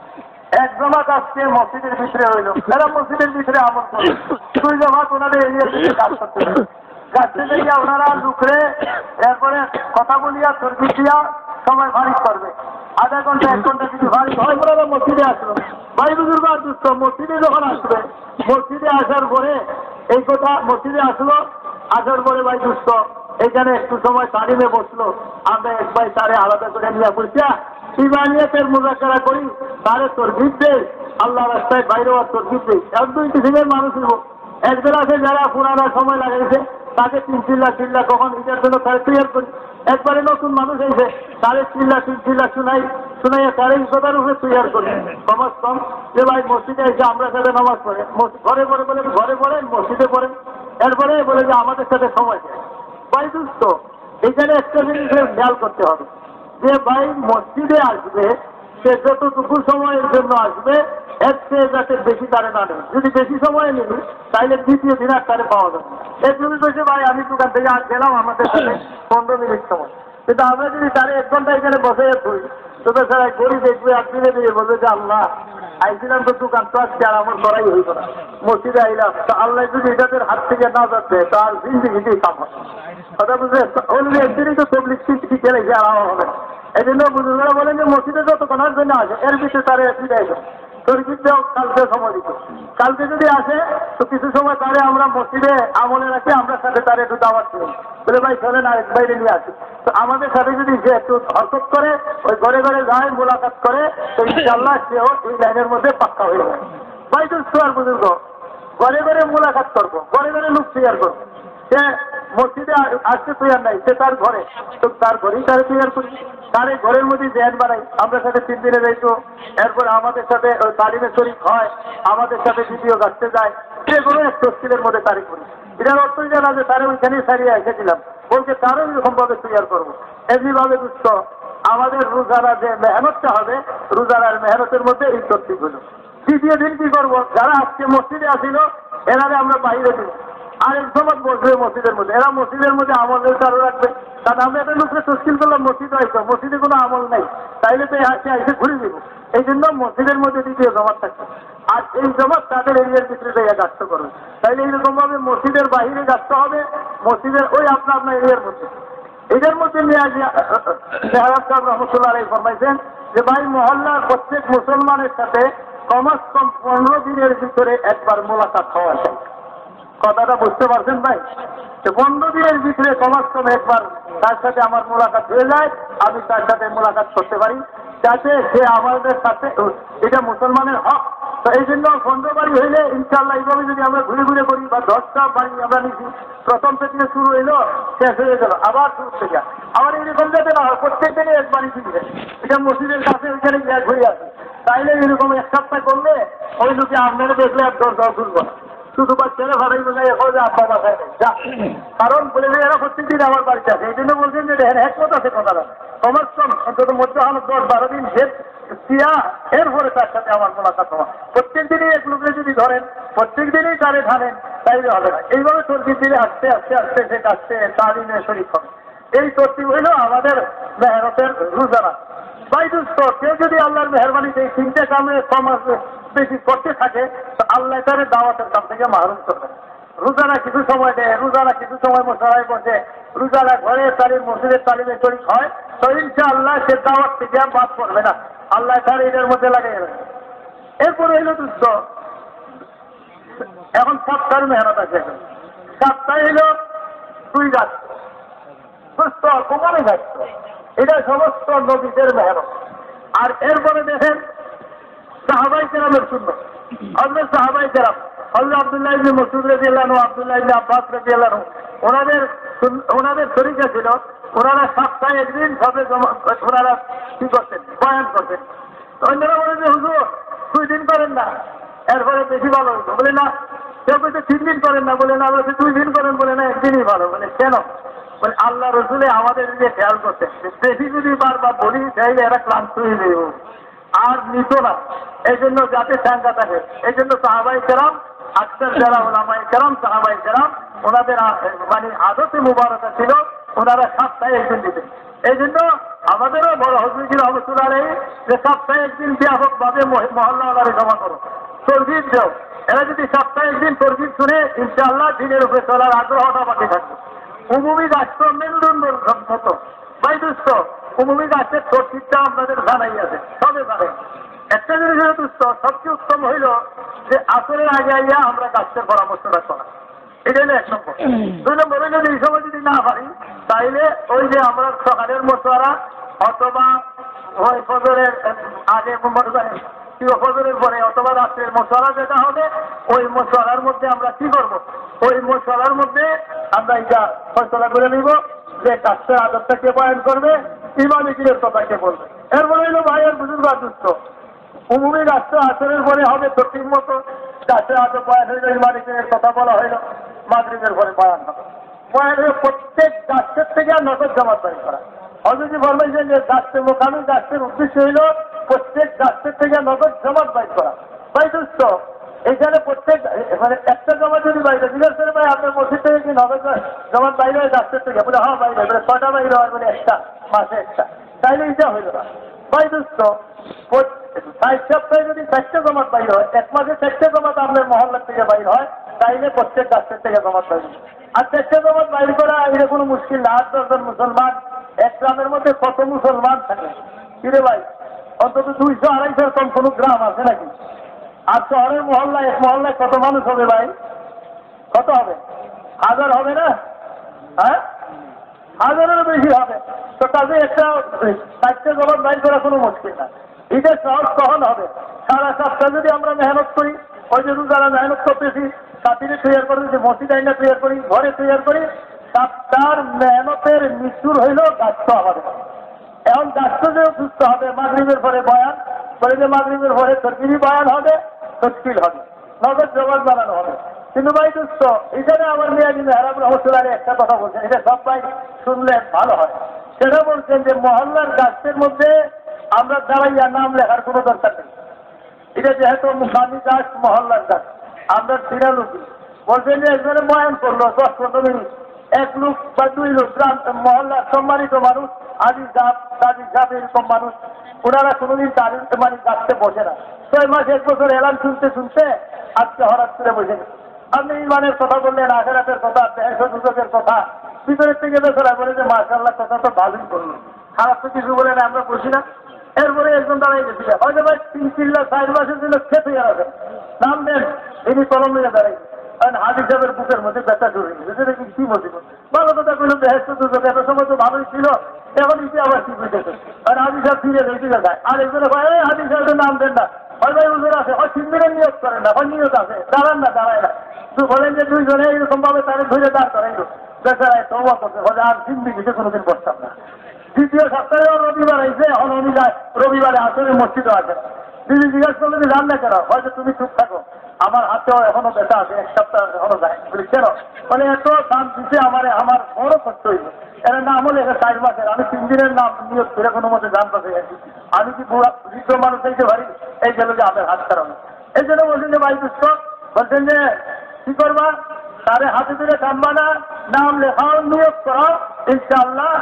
এক জমাত আসছে মসজিদের ভিতরে হইল, এরা মসজিদের ভিতরে আমল করে, দুই জমাত ওনাদের এরিয়া থেকে কাজ করতে হবে। গাছতে গিয়ে ওনারা লুকরে এরপরে কথা বলিয়া তর্কি দিয়া সময় ভারিক করবে, আধা ঘন্টা এক ঘন্টা কিছু ভারিক হয়, ওনারা মসজিদে আসলো। ভাই বুজুর্গ দুষ্ট মসজিদে যখন আসবে, মসজিদে আসার পরে এই কথা মসজিদে আসলো, আসার পরে ভাই দুষ্ট এখানে একটু সময় তালিমে বসলো, আমরা এক ভাই তারে আলাদা করে নিয়ে বলছি ইমানিয়াতের মুজাকারা করি, তারে তরগিব দেয়, আল্লাহ রাস্তায় বাইরে আর তরগিব দেয়। এক দুই কিসিমের মানুষ হইব, একজন আছে যারা পুরানা সময় লাগাইছে, তাকে তিন চিল্লা চিল্লা কখন এটার জন্য তারা ক্লিয়ার করি। একবারে নতুন মানুষ হয়েছে, তারে চিল্লা তিন চিল্লা শুনাই শুনাইয়া তারে কথার উপরে তৈয়ার করি। সমাজ কম যে ভাই মসজিদে এসে আমরা সাথে নামাজ পড়ে, ঘরে পড়ে বলে ঘরে পড়েন, মসজিদে পড়েন, এরপরে বলে যে আমাদের সাথে সময় দেয়। ভাই দুস্থ এখানে একটা জিনিসের খেয়াল করতে হবে যে ভাই মসজিদে আসবে, সে যতটুকু সময়ের জন্য আসবে এর চেয়ে যাতে বেশি তারে না নেবে। যদি বেশি সময় নিবি তাহলে দ্বিতীয় দিন আর তারে পাওয়া যাবে। এর জন্য বলছে ভাই আমি দোকান থেকে আর গেলাম আমাদের সাথে পনেরো মিনিট সময়, কিন্তু আমরা যদি তারে এক ঘন্টা এখানে বসে ধরি তোদের সারা গড়ি দেখবে আর ধীরে ধীরে বলবে যে আল্লাহ আইছিলাম তো দোকান তো আজকে আর আমার করাই হইব না, মসজিদে আইলাম তো আল্লাহ যদি এটাদের হাত থেকে না যাচ্ছে তো আর জিন্দিগিতেই কাম হয়। কথা বুঝলে অন্য একদিনই তো তবলিগ কি খেলে যে আর হবে। এই জন্য বুজুর্গরা বলেন যে মসজিদে যত কোনার জন্য আসে এর ভিতরে তারে ফিরে যাবে, তরকিবটাও কালকে সময় দিত। কালকে যদি আসে তো কিছু সময় তারে আমরা মসজিদে আমলে রাখি, আমরা সাথে তারে একটু দাওয়াত করি, বলে ভাই চলেন আরেক বাইরে নিয়ে আসি। তো আমাদের সাথে যদি সে একটু হরকত করে, ওই ঘরে ঘরে যায়, মোলাকাত করে, তো ইনশাআল্লাহ সেও এই লাইনের মধ্যে পাক্কা হয়ে যায়। ভাই তো আর বুজুর্গ ঘরে ঘরে মোলাকাত করবো, ঘরে ঘরে লোক তৈয়ার করবো, সে মসজিদে আসতে তৈরি নাই, সে তার ঘরে, তো তার ঘরেই তারা তৈরি করি, তার এই ঘরের মধ্যে জ্ঞান বানাই, আমরা সাথে তিন দিনে যাইতো, এরপরে আমাদের সাথে তালিমে শরীফ হয়, আমাদের সাথে দ্বিতীয় গাছতে যায়, সেগুলো এক তস্কিলের মধ্যে তারিখ করি। এটার অর্থ জানা যে তারা ওইখানে সারিয়ে এসেছিলাম, বলছে তারও এরকম ভাবে তৈরি করবো। এমনিভাবে দুষ্ট আমাদের রোজারা যে মেহনতটা হবে, রোজারার মেহনতের মধ্যে এই তত্ত্ব হলো। দ্বিতীয় দিন কি করবো, যারা আজকে মসজিদে আসিল এনারে আমরা বাইরে দিব, আর এক সময় বসবে মসজিদের মধ্যে, এরা মসজিদের মধ্যে আমলের চালু রাখবে। কারণ আমরা একটা লোককে তস্কিল করলাম মসজিদ হয়তো, মসজিদে কোনো আমল নাই, তাইলে তো আসে এসে ঘুরে দিব। এই জন্য মসজিদের মধ্যে দ্বিতীয় জমাত থাকবে, আর এই জমাত তাদের এরিয়ার ভিতরে যাইয়া গাছ করবে। তাইলে এইরকম ভাবে মসজিদের বাহিরে গাছ হবে, মসজিদের ওই আপনার আপনার এরিয়ার মধ্যে। এদের মধ্যে নিয়ে আসিয়া শাহরাব সাহেব রহমতুল্লাহ আলাইহি ফরমাইছেন যে ভাই মহল্লার প্রত্যেক মুসলমানের সাথে কমাস কম পনেরো দিনের ভিতরে একবার মোলাকাত হওয়া যায়। কথাটা বুঝতে পারছেন ভাই? পনেরো দিনের ভিতরে কমাস কম একবার তার সাথে আমার মোলাকাত হয়ে যায়, আমি তার সাথে মোলাকাত করতে পারি, যাতে সে আমাদের সাথে, এটা মুসলমানের হক। তো এই জন্য পনেরো বাড়ি হইলে ইনশাল্লাহ এইভাবে যদি আমরা ঘুরে ঘুরে করি, বা দশটা বাড়ি আমরা নিচ্ছি, প্রথম থেকে শুরু হইলো শেষ হয়ে গেল, আবার শুরু থেকে আবার এইরকম যাতে না হয় প্রত্যেক দিনে এক বাড়ি দিবে, এটা মসজিদের কাছে ওইখানে গিয়ে ঘুরে আসে। তাইলে এরকম এক সপ্তাহ করলে ওই লোকে আপনারা দেখলে আর দশ দশ তুলব না, শুধু বাচ্চারা ভাড়াই বোঝাই এখন যে আপনার বাসায় নেই যা, কারণ বলে যে এরা প্রত্যেক দিন আমার বাড়িতে আছে। এই জন্য বলছেন যে দেখেন একমত আছে কথাটা, কমাস কম অন্তত মধ্যে হলো দশ বারো দিন শেষ দিয়া এরপরে তার সাথে আমার মোলাকাত হওয়া। প্রত্যেক দিনই এক লোকে যদি ধরেন, প্রত্যেক দিনই তারে ধানেন, তাইলে হবে না। এইভাবে তরকিব দিলে আস্তে আস্তে আস্তে সে কাছে তালিমে শরীফ হবে। এই তরকিব হইল আমাদের মেহনতের রোজানা। ভাই দুস্থ কেউ যদি আল্লাহর মেহরবানিতে এই তিনটে কামে সমাজ বেশি করতে থাকে, তো আল্লাহ তাদের দাওয়াতের কাম থেকে মাহরুম করবে। রোজারা কিছু সময় দেয়, রোজারা কিছু সময় মশারায় বসে, রোজারা ঘরে তালিম মসজিদের তালিমে শরীক হয়, তো ইনশাআল্লাহ সে দাওয়াত থেকে বাদ করবে না, আল্লাহ তার এদের মধ্যে লাগিয়ে দেবে। এরপরে হইল দুস্থ এখন সপ্তাহের মেহনত আছে, সপ্তাহে হইল দুই গাছ সুস্থ কোমরে যাচ্ছ, এটা সমস্ত নবীদের মেহনত। আর এরপরে দেখেন সাহাবাই কেরামের শূন্য, হযরত সাহাবাই কেরাম, হযরত আব্দুল্লাহ ইবনে মাসউদ রাদিয়াল্লাহু আনহু, আব্দুল্লাহ ইবনে আব্বাস রাদিয়াল্লাহু আনহু, ওনাদের ওনাদের তরিকা ছিল, ওনারা সপ্তাহে একদিন সবে ওনারা কি করতেন, বয়ান করতেন। অন্যরা বলে যে হুজুর দুই দিন করেন না, এরপরে বেশি ভালো হতো, বলে না। কেউ বলছে তিন দিন করেন না, বলে না। বলছে দুই দিন করেন, বলে না একদিনই ভালো। বলে কেন? বলে আল্লাহ রসুলে আমাদের যে খেয়াল করতেন, বেশি যদি বারবার বলি তাইলে এরা ক্লান্ত হয়ে যাবে আর নিত না, এই জন্য যাতে চাঙ্গা থাকে। এই জন্য সাহাবাই কেরাম, আক্তার যারা ওলামাই কেরাম, সাহাবাই কেরাম, ওনাদের মানে আদতে মুবারকা ছিল, ওনারা সপ্তাহে একদিন দিতেন। এই জন্য আমাদেরও বড় হজরত রহমতুল্লাহ আলাইহি যে সপ্তাহে একদিন ব্যাপক ভাবে মহল্লাওয়ালারে জমা করো, তরগিব দেও। এরা যদি সপ্তাহে একদিন তরগিব শুনে ইনশাআল্লাহ দিনের উপরে চলার আগ্রহটা বাকি থাকবে। উমুমি রাষ্ট্র মেরুদণ্ড হতো ভাই দুস্থ, উমুমি রাষ্ট্রের তরকিবটা আপনাদের জানাই আছে, সবে জানে। একটা জিনিস দুস্থ সবচেয়ে উত্তম হইল যে আসরের আগে আইয়া আমরা গাছের পরামর্শটা করা, এটা হলো এক নম্বর। দুই নম্বর হইল এই সময় যদি না পারি, তাইলে ওই যে আমরা সকালের মশওয়ারা অথবা ওই ফজরের আগে ফজরের পরে অথবা রাত্রের মশওয়ারা যেটা হবে, ওই মশওয়ারার মধ্যে আমরা কি করবো, ওই মশওয়ারার মধ্যে আমরা এটা ফয়সলা করে নিব যে গাছের আদরটা কে বয়ান করবে, ইমামি পীরের কথা কে বলবে। এরপরে হইল ভাইয়ের বুজুর্গ দুস্থ উমুমি রাষ্ট্র আসরের পরে হবে তো ঠিক মতো গাছের আদর বয়ান হইল, ইমামি পীরের কথা বলা হইল, মাগরিবের পরে বয়ান হবে। বয়ান হয়ে প্রত্যেক গাছের থেকে নজর জামাত বাইর করা। অযথি ফরমাইছেন যে গাছের মোকামি গাছের উদ্দেশ্য হইল প্রত্যেক গাছের থেকে নজর জামাত বাইর করা। ভাই দুস্থ এইখানে প্রত্যেক মানে একটা জমাত যদি বাইরে জিজ্ঞেস করে ভাই আপনার মসজিদ থেকে কি নজর জমাত বাইরে হয় গাছের থেকে, বলে হ্যাঁ বাইরে, বলে ছটা বাইরে হয়, বলে একটা মাসে একটা, তাইলে এটা হইল না। ভাই দুস্থ ষাট সপ্তাহে যদি চারটে জমাত বাইর হয়, এক মাসে চারটে জমাত আপনার মহল্লার থেকে বাইর হয়, তাইলে প্রত্যেক গাছের থেকে জমাত বাইর। আর চারটে জমাত বাইর করা এটা কোনো মুশকিল না। আট দশজন মুসলমান এক গ্রামের মধ্যে কত মুসলমান থাকে কিরে ভাই, অন্তত দুইশো আড়াইশো কম কোনো গ্রাম আছে নাকি? আর শহরের মহল্লায় এক মহল্লায় কত মানুষ হবে ভাই, কত হবে? হাজার হবে না? হ্যাঁ হাজারেরও বেশি হবে। তো কাজে একটা চারটে জবাব বাইর করা কোনো মুশকিল না, এটা সহজ সহন হবে। সারা সপ্তাহ যদি আমরা মেহনত করি, ওই জন্য যারা মেহনত করতেছি সাথীরে তৈরি করি, যে মসজিদ আইনা তৈরি করি, ঘরে তৈরি করি, তার মেহনতের মৃত্যুর হইল গাছ আমাদের। এখন গাছ যে সুস্থ হবে, মাগরিবের পরে বয়ান করে, যে মাগরিবের পরে তরকিরি বয়ান হবে, তশকিল হবে, নগদ জবাব বানানো হবে। কিন্তু ভাই দুস্থ, এখানে আমার মেয়ে কিন্তু হেরাম রহমতুল্লাহ একটা কথা বলছেন, এটা সব ভাই শুনলে ভালো হয়। সেটা বলছেন যে মহল্লার গাছের মধ্যে আমরা দাঁড়াইয়া নাম লেখার কোনো দরকার নেই। এটা যেহেতু মুখামি গাছ, মহল্লার গাছ, আমরা ফিরালুকি বলছেন যে একজনে বয়ান করলো দশ পনেরো মিনিট, এক লোক বা দুই লোক গ্রাম মহল্লার সম্মানিত মানুষ, আজি জাপ দাদি জাপ এরকম মানুষ, ওনারা কোনোদিন তাদের মানে গাছতে বসে না। ছয় মাস এক বছর এলান শুনতে শুনতে আজকে হঠাৎ করে বসে গেছে। আপনি ইমানের কথা বললেন, আখেরাতের কথা, দেড়শো দুদকের কথা, ভিতরের থেকে বেসরা বলে যে মাশাআল্লাহ কথা তো ভালোই করলো, খারাপ তো কিছু বলে না, আমরা বসি না। এরপরে একজন দাঁড়াই গেছিল, হয়তো ভাই তিন চিল্লা চার মাসের জন্য খেতে গেছে, নাম দেন, ইনি কলম নিয়ে দাঁড়াই। কারণ হাজির সাহেবের বুকের মধ্যে ব্যথা শুরু হয়েছে, সেটা কি কি বলছিল, ভালো কথা বললো দেড়শো দুদক, এত সময় তো ভালোই ছিল, এখন ইতি আবার কি বুঝেছে। আর হাজির সাহেব ফিরে গেছে যায়, আর একজনে ভাই হাজির সাহেবের নাম দেন না, হয় ভাই উজোর আছে, হয় তিন দিনের নিয়োগ করেন না, হয় নিয়োগ আছে, দাঁড়ান না, দাঁড়ায় না। তুই বলেন যে দুইজনে এরকম ভাবে তাদের ধরে দাঁড় করাইল, বেচারায় তওবা করতে হবে, আর জিন্দিগিতে কোনোদিন বসতাম না। দ্বিতীয় সপ্তাহে রবিবার আইসে, এখন উনি যায় রবিবারে আসলে মসজিদও আছে। দিদি জিজ্ঞাসা করলে যে রান্না কেন, হয়তো তুমি চুপ থাকো, আমার হাতেও এখনো ব্যথা আছে, এক সপ্তাহ এখনো যায়। বলি কেন, মানে এত দাম দিতে আমার আমার বড় কষ্ট হইল, এর নাম হলে এটা চার মাসের, আমি তিন দিনের নাম নিয়োগ করে কোনো মতে জান পাশে গেছি, আমি কি বুড়া বৃদ্ধ মানুষ চাইতে পারি, এই গেল যে আমার হাত খারাপ। এই জন্য বলছেন যে ভাই দুষ্ট, বলছেন যে কি করবা, তারে হাতে ধরে কামবা না, নাম লেখাও নিয়োগ করো, ইনশাআল্লাহ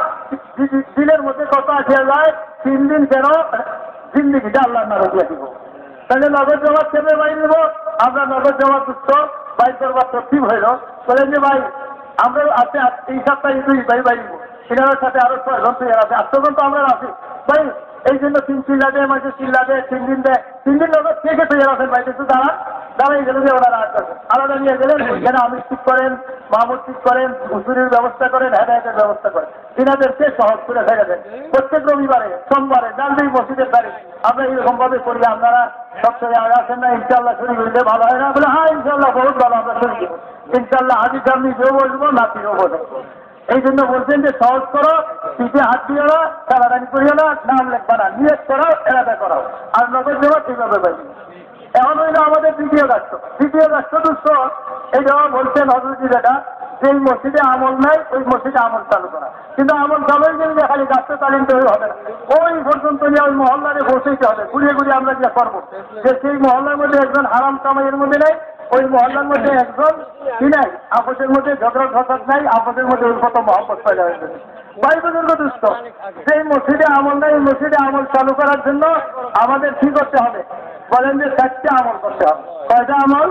দিনের মধ্যে কত আসিয়া যায়, তিন দিন কেন জিন্দিগিটা আল্লাহ না রোজিয়া দিব। তাহলে নগদ জমা কেমনে বাই নেব, আমরা নগদ জমা দুষ্ট বাই করবার তরতিব হইল। বলেন যে ভাই আমরা আছে এই সপ্তাহে দুই ভাই বাই নিব, এনার সাথে আরো ছয়জন তৈরি আছে, আটজন তো আমরা আছি ভাই, এই জন্য তিন চিল্লা দেয়, মাঝে চিল্লা দেয়, তিন দিন দেয়, তিন দিন নগদ থেকে তৈরি আছেন ভাই, একটু দাঁড়ান, দাঁড়াই গেল যে ওনারা আসবেন, আলাদা নিয়ে গেলেন, ওইখানে আমি ঠিক করেন, মাহমুদ ঠিক করেন, উসুরির ব্যবস্থা করেন, হেদায়তের ব্যবস্থা করেন, তিনাদেরকে সহজ করে ফেলে দেন। প্রত্যেক রবিবারে সোমবারে জানলেই মসজিদের তারিখ আমরা এরকম ভাবে করি, আপনারা সবসময় আগে আসেন না, ইনশাল্লাহ শরীর হইলে ভালো হয় না, বলে হ্যাঁ ইনশাল্লাহ বহুত ভালো, আমরা শরীর দেবো ইনশাল্লাহ, হাজির সামনে যেও বসবো, নাতিও বসবো। এই জন্য বলছেন যে সহজ করো, পিঠে হাত দিও না, টানাটানি করিও না, নাম লেখবা না, নিয়োগ করাও, এলাকা করাও, আর নগদ দেওয়া ঠিকভাবে পাইনি। এখন হইল আমাদের দ্বিতীয় রাষ্ট্র, দ্বিতীয় রাষ্ট্র দুঃস্থ, এই জন্য বলছেন হজরতি যেটা, যে মসজিদে আমল নাই, ওই মসজিদে আমল চালু করা, কিন্তু আমল চালু গেলে খালি গাছটা তালিম তৈরি হবে না, ওই পর্যন্ত নিয়ে ওই মহল্লারে বসেইতে হবে, ঘুরিয়ে ঘুরিয়ে আমরা যা করবো, যে সেই মহল্লার মধ্যে একজন হারাম কামাইয়ের মধ্যে নেই, ওই মহল্লার মধ্যে একজন কি নাই, আপসের মধ্যে ঝগড়া ফসাদ নাই, আপসের মধ্যে উন্নত মহব্বত পয়দা হয়েছে। ভাই বুজুর্গ দুষ্ট, সেই মসজিদে আমল নাই, মসজিদে আমল চালু করার জন্য আমাদের কি করতে হবে, বলেন যে চারটে আমল করতে হবে। কয়টা আমল?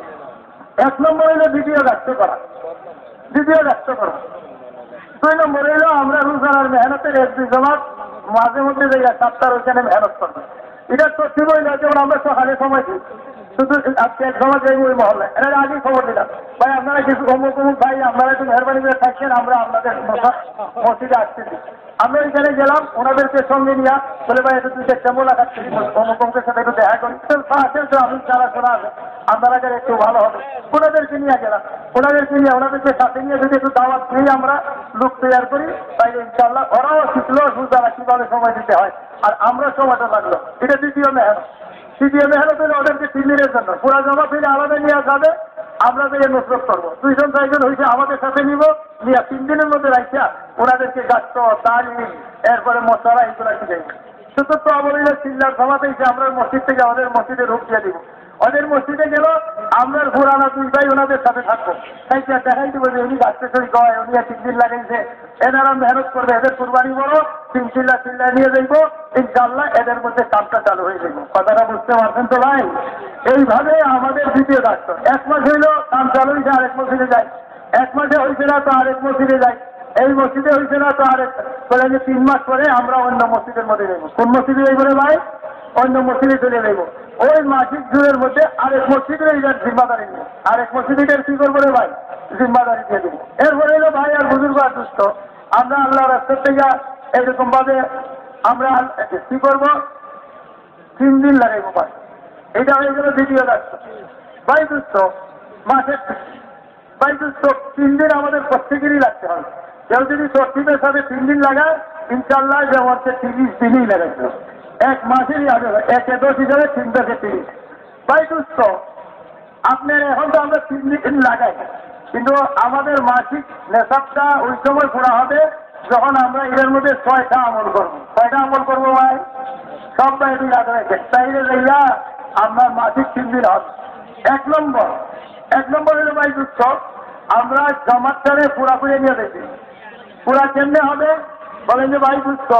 এক নম্বর হইল দ্বিতীয় রাষ্ট্র করা, দ্বিতীয় রাষ্ট্র করা। দুই নম্বর হইল আমরা রোজার মেহনতের এক দুই জমাত মাঝে মধ্যে জায়গা সাতটার ওইখানে মেহনত করবো। এটা তো ঠিক হইল, যেমন আমরা সকালে সময় দিই, শুধু আজকে এক সময় যাই ওই মহল্লায়, এর আগেই খবর দিলাম ভাই আপনারা কিছু অমুক অমুক ভাই আপনারা একটু মেহরবানি করে থাকছেন, আমরা আপনাদের মসজিদে আসতেছি। আমরা ওইখানে গেলাম, ওনাদেরকে সঙ্গে নিয়ে বলে ভাই একটু দুইটা একটা মোলাকাত করি, অমুক অমুকের সাথে একটু দেখা করি, আসেন তো আমি যারা শোনা আছে আপনারা গেলে একটু ভালো হবে। ওনাদেরকে নিয়ে গেলাম, ওনাদেরকে নিয়ে ওনাদেরকে সাথে নিয়ে যদি একটু দাওয়াত দিয়ে আমরা লোক তৈরি করি, তাই ইনশাল্লাহ ওরাও শিখলো সুজারা কিভাবে সময় দিতে হয়, আর আমরা সময়টা লাগলো। এটা দ্বিতীয় মেহনত। তৃতীয় মেহনত হলে ওদেরকে তিন দিনের জন্য পুরা জমা ফিরে আলাদা নিয়ে যাবে, আমরা যে নসরত করবো, দুইজন চারজন হয়েছে আমাদের সাথে নিব, নিয়ে তিন দিনের মধ্যে রাখিয়া ওনাদেরকে গাছ তালিম, এরপরে মশলা এগুলো শিখাইব। চতুর্থ আমলিল চিল্লার সভাতে এসে আমরা মসজিদ থেকে আমাদের মসজিদে রূপ দিয়ে দিব। ওদের মসজিদে গেল, আমরা পুরানা দুই ভাই ওনাদের সাথে থাকবো, দেখাই দিব যে উনি গাছতে সই গয়, উনি তিন দিন লাগাইছে, এনারা মেহনত করবে, এদের কুরবানি বড়, তিন চিল্লা চিল্লা নিয়ে যাইব, ইনশাআল্লাহ এদের মধ্যে কাজটা চালু হয়ে যাইব। কথাটা বুঝতে পারছেন তো ভাই? এইভাবে আমাদের দ্বিতীয় রাষ্ট্র, এক মাস হইল কাম চালু হয়েছে, আরেক মসজিদে যায়, এক মাসে হয়েছে না তো আরেক মসজিদে যায়, এই মসজিদে হয়েছে না তো আরেক, বলে যে তিন মাস পরে আমরা অন্য মসজিদের মধ্যে যাইব। কোন মসজিদে যাইব রে ভাই? অন্য মসজিদে চলে যাইব। ওই মাসিক জুড়ের মধ্যে আরেক মসজিদের এইটার জিম্মাদারি নেই, আরেক মসজিদের কি করবো রে ভাই? জিম্মাদারি দিয়ে দেবো। এরপরে এলো ভাই আর বুজুর্গ আর দুষ্ট, আমরা আল্লাহ রাস্তার থেকে এরকম ভাবে আমরা কি করবো, তিন দিন লাগাইব মাস, এটা হয়ে গেল দ্বিতীয় রাষ্ট্র। ভাই দুষ্ট, মাসের ভাই তো তিন দিন আমাদের প্রত্যেকেরই লাগতে হবে। কেউ যদি চর্চিদের সাথে তিন দিন লাগায় ইনশাল্লাহ যে হচ্ছে তিরিশ দিনই লাগাইতে হবে, এক মাসেরই আগে একে দশ হিসাবে তিন দশে তিরিশ। ভাই দুস্থ আপনার এখন তো আমরা তিন দিন লাগাই, কিন্তু আমাদের মাসিক নেশাবটা ওই সময় পুরা হবে যখন আমরা এর মধ্যে ছয়টা আমল করবো। ছয়টা আমল করবো ভাই, সব ভাই ইয়াদ রাখেন, তাইলে যাইয়া আপনার মাসিক তিন দিন হবে। এক নম্বর এক নম্বর হলো ভাই দুঃখ, আমরা জমাতটারে পুরাপুরি নিয়ে দেখি। পুরা কেমনে হবে বলেন যে ভাই দুঃখ,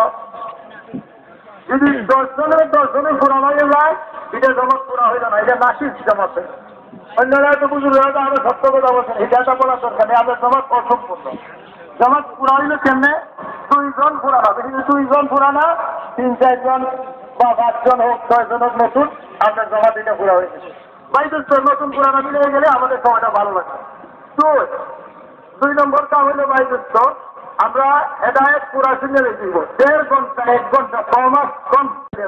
যদি দশ জনের দশ জনের পুরা হয়ে যায় এটা জমাত পুরা হয়ে যায় না, এটা নাসিক জমাত। অন্যরা তো বুঝলো আরো সত্য কথা বলছেন, এটা বলার দরকার নেই, আমাদের জমাত অসম্পূর্ণ। জমাত পুরা হইলো কেমনে, দুইজন পুরা হবে, কিন্তু দুইজন পুরা না, তিন চারজন বা পাঁচজন হোক ছয়জন হোক নতুন আপনার জমা দিতে পুরা হয়ে গেছে। ভাই দোস্ত নতুন পুরানো মিলে গেলে আমাদের সময়টা ভালো লাগে। দুই দুই নম্বরটা হইলো ভাই দোস্ত, আমরা হেদায়ত পুরা শুনে দিব দেড় ঘন্টা এক ঘন্টা কমাস কম।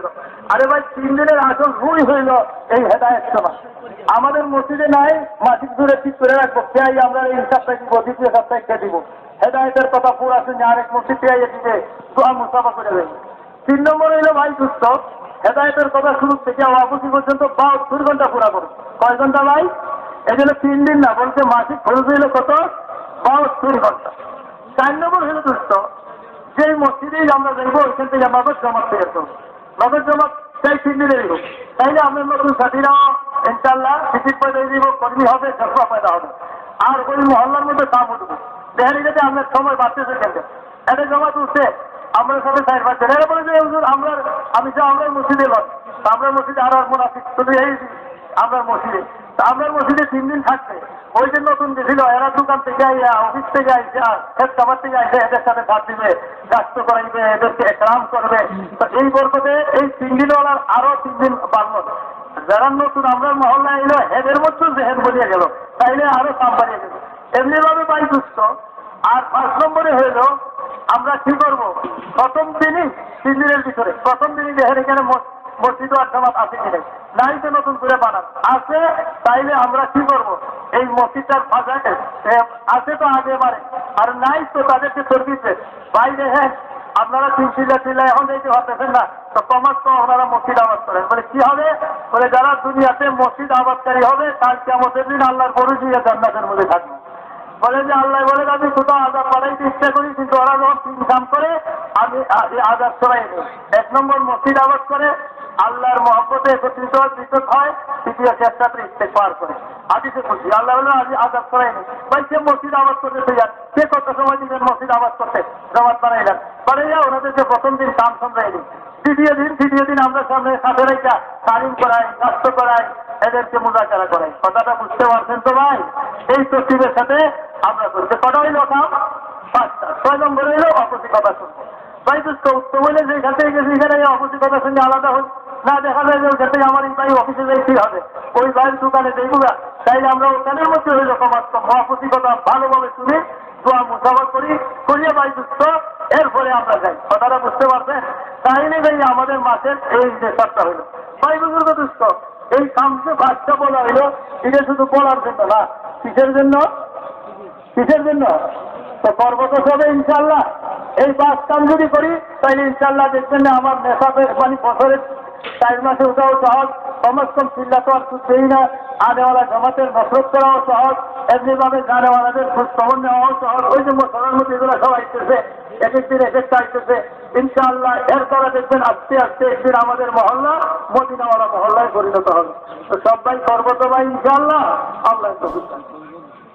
আরে ভাই তিন দিনের আসল ভুল হইল এই হেদায়ত সময় আমাদের মসজিদে নাই, মাসিক দূরে ঠিক করে রাখবো, কে আমরা এই সপ্তাহে দিব, দ্বিতীয় সপ্তাহে কে দিব, হেদায়তের কথা পুরা শুনে আরেক মসজিদ পেয়ে দিবে, দোয়া মুসাফা করে দেবে। তিন নম্বর হইলো ভাই দুস্থ, হেদায়তের কথা শুরু থেকে অবধি পর্যন্ত বাহাত্তর ঘন্টা পুরা করো। কয় ঘন্টা ভাই? এই জন্য তিন দিন না, বলছে মাসিক খরচ হইলো কত? বাহাত্তর ঘন্টা। চার নম্বর হইলো দুস্থ, যেই মসজিদেই আমরা দেখবো ওইখান থেকে নগদ জমা পেয়ে যেত, নগদ জমা চাই তিন দিনে দিব, তাইলে আপনার নতুন সাথীরাও ইনশাল্লাহ টিকিট পয়সা দিব, কর্মী হবে, জসা পয়দা হবে, আর ওই মহল্লার মধ্যে কাম উঠবে। দেখেন যাতে আপনার সময় বাড়তেছে খেলতে, এটা জমা তুলছে আমরা সবাই সাইড পাচ্ছেন। এরা বলে যে আমরা আমি যে আমরা মসজিদে লয়, আমরা মসজিদে আর মোনাফিক শুধু এই আমরা মসজিদে, আমরা মসজিদে তিন দিন থাকবে। ওই যে নতুন গেছিল এরা দোকান থেকে আইয়া, অফিস থেকে আইসা, খেত খাবার থেকে আইসা এদের সাথে ভাত দিবে, গাছ করাইবে, এদেরকে একরাম করবে। তো এই বরকতে এই তিন দিনওয়ালার আরো তিন দিন বাড়ল। যারা নতুন আমরা মহল্লা এলো এদের মধ্যে জেহেন বলিয়ে গেল, তাইলে আরো কাম বাড়িয়ে গেল। এমনিভাবে পাই দুষ্ট। আর পাঁচ নম্বরে হইল আমরা কি করবো, প্রথম দিনই তিন দিনের ভিতরে প্রথম দিনই দেখেন এখানে মসজিদ আর জামাত আছে কি নাই, নাই তো নতুন করে বানান আছে, তাইলে আমরা কি করবো, এই মসজিদটার ফাঁসাকে আছে তো আগে বাড়ে, আর নাই তো তাদেরকে সর্বিসে ভাই দেখেন আপনারা তিন চিল্লা চিল্লা এখন দেখতে পারতেছেন না, তো কমাস তো আপনারা মসজিদ আবাদ করেন। বলে কি হবে, বলে যারা দুনিয়াতে মসজিদ আবাদকারী হবে তার কিয়ামতের দিন আল্লাহর গরু দিয়ে জান্নাতের মধ্যে থাকবে। বলে যে আল্লাহ বলে আমি কোথাও আজাদ বাড়াইতে ইচ্ছা করি, কিন্তু ওরা যখন তিন কাম করে আমি আজাদ সরাই নিই। এক নম্বর মসজিদ আবাদ করে, আল্লাহর মহব্বতে একত্রিত পৃথক হয়, তৃতীয় চেষ্টাতে ইস্তেগফার করে। হাদিসে খুশি আল্লাহ বলে আমি আজাদ সরাই নিই। ভাই সে মসজিদ আবাদ করতে যান, সে কত সময় দিবেন মসজিদ আবাদ করতে, জমাত বানাইলেন, বানাইয়া ওনাদেরকে প্রথম দিন কাম সামলাই দিন, দ্বিতীয় দিন তৃতীয় দিন আমরা সামনে সাথে রেখা তালিম করাই, স্বাস্থ্য করাই, এদেরকে মুজাকারা করাই। কথাটা বুঝতে পারছেন তো ভাই? এই তসিবের সাথে আমরা করতে কটা হইল কাম? পাঁচটা। ছয় নম্বর হইল অপসি কথা শুনবো। ভাই দুষ্ট উত্তম হইলে যেখান থেকে গেছি এখানে অপসি কথা শুনে আলাদা হই না, দেখা যায় যে ওখান থেকে আমার এই ভাই অফিসে যাই কি হবে, ওই ভাইয়ের দোকানে দেখবো না, তাইলে আমরা ওখানের মধ্যে হইল কমার অপসি কথা ভালোভাবে শুনি, দোয়া মুসাফা করি, করিয়া ভাই দুষ্ট, এরপরে আমরা যাই। কথাটা বুঝতে পারছেন? তাইলে ভাই আমাদের মাসের এই যে সবটা হইল। ভাই বুজুর্গ দুষ্ট, এই কামকে বাচ্চা বলা হইলো, এটা শুধু বলার জন্য না, কিসের জন্য? কিসের জন্য? তো পর্বত হবে ইনশাল্লাহ। এই পাঁচ কাম যদি করি তাহলে ইনশাল্লাহ দেখবেন না আমার নেশাবের মানে বছরের চার মাসে ওটাও সহজ, কমস কম চিল্লা তো আর তুলছেই না, আনেওয়ালা জমাতের নফরত করাও সহজ, এমনিভাবে জানেওয়ালাদের খোঁজ খবর নেওয়াও সহজ। ওই যে মশলার মধ্যে এগুলো সব আইতেছে, এক একদিন এক একটা আইতেছে ইনশাআল্লাহ। এর দ্বারা দেখবেন আস্তে আস্তে একদিন আমাদের মহল্লা মদিনাওয়ালা মহল্লায় পরিণত হবে। তো সবাই পর্বত ভাই ইনশাআল্লাহ আল্লাহ।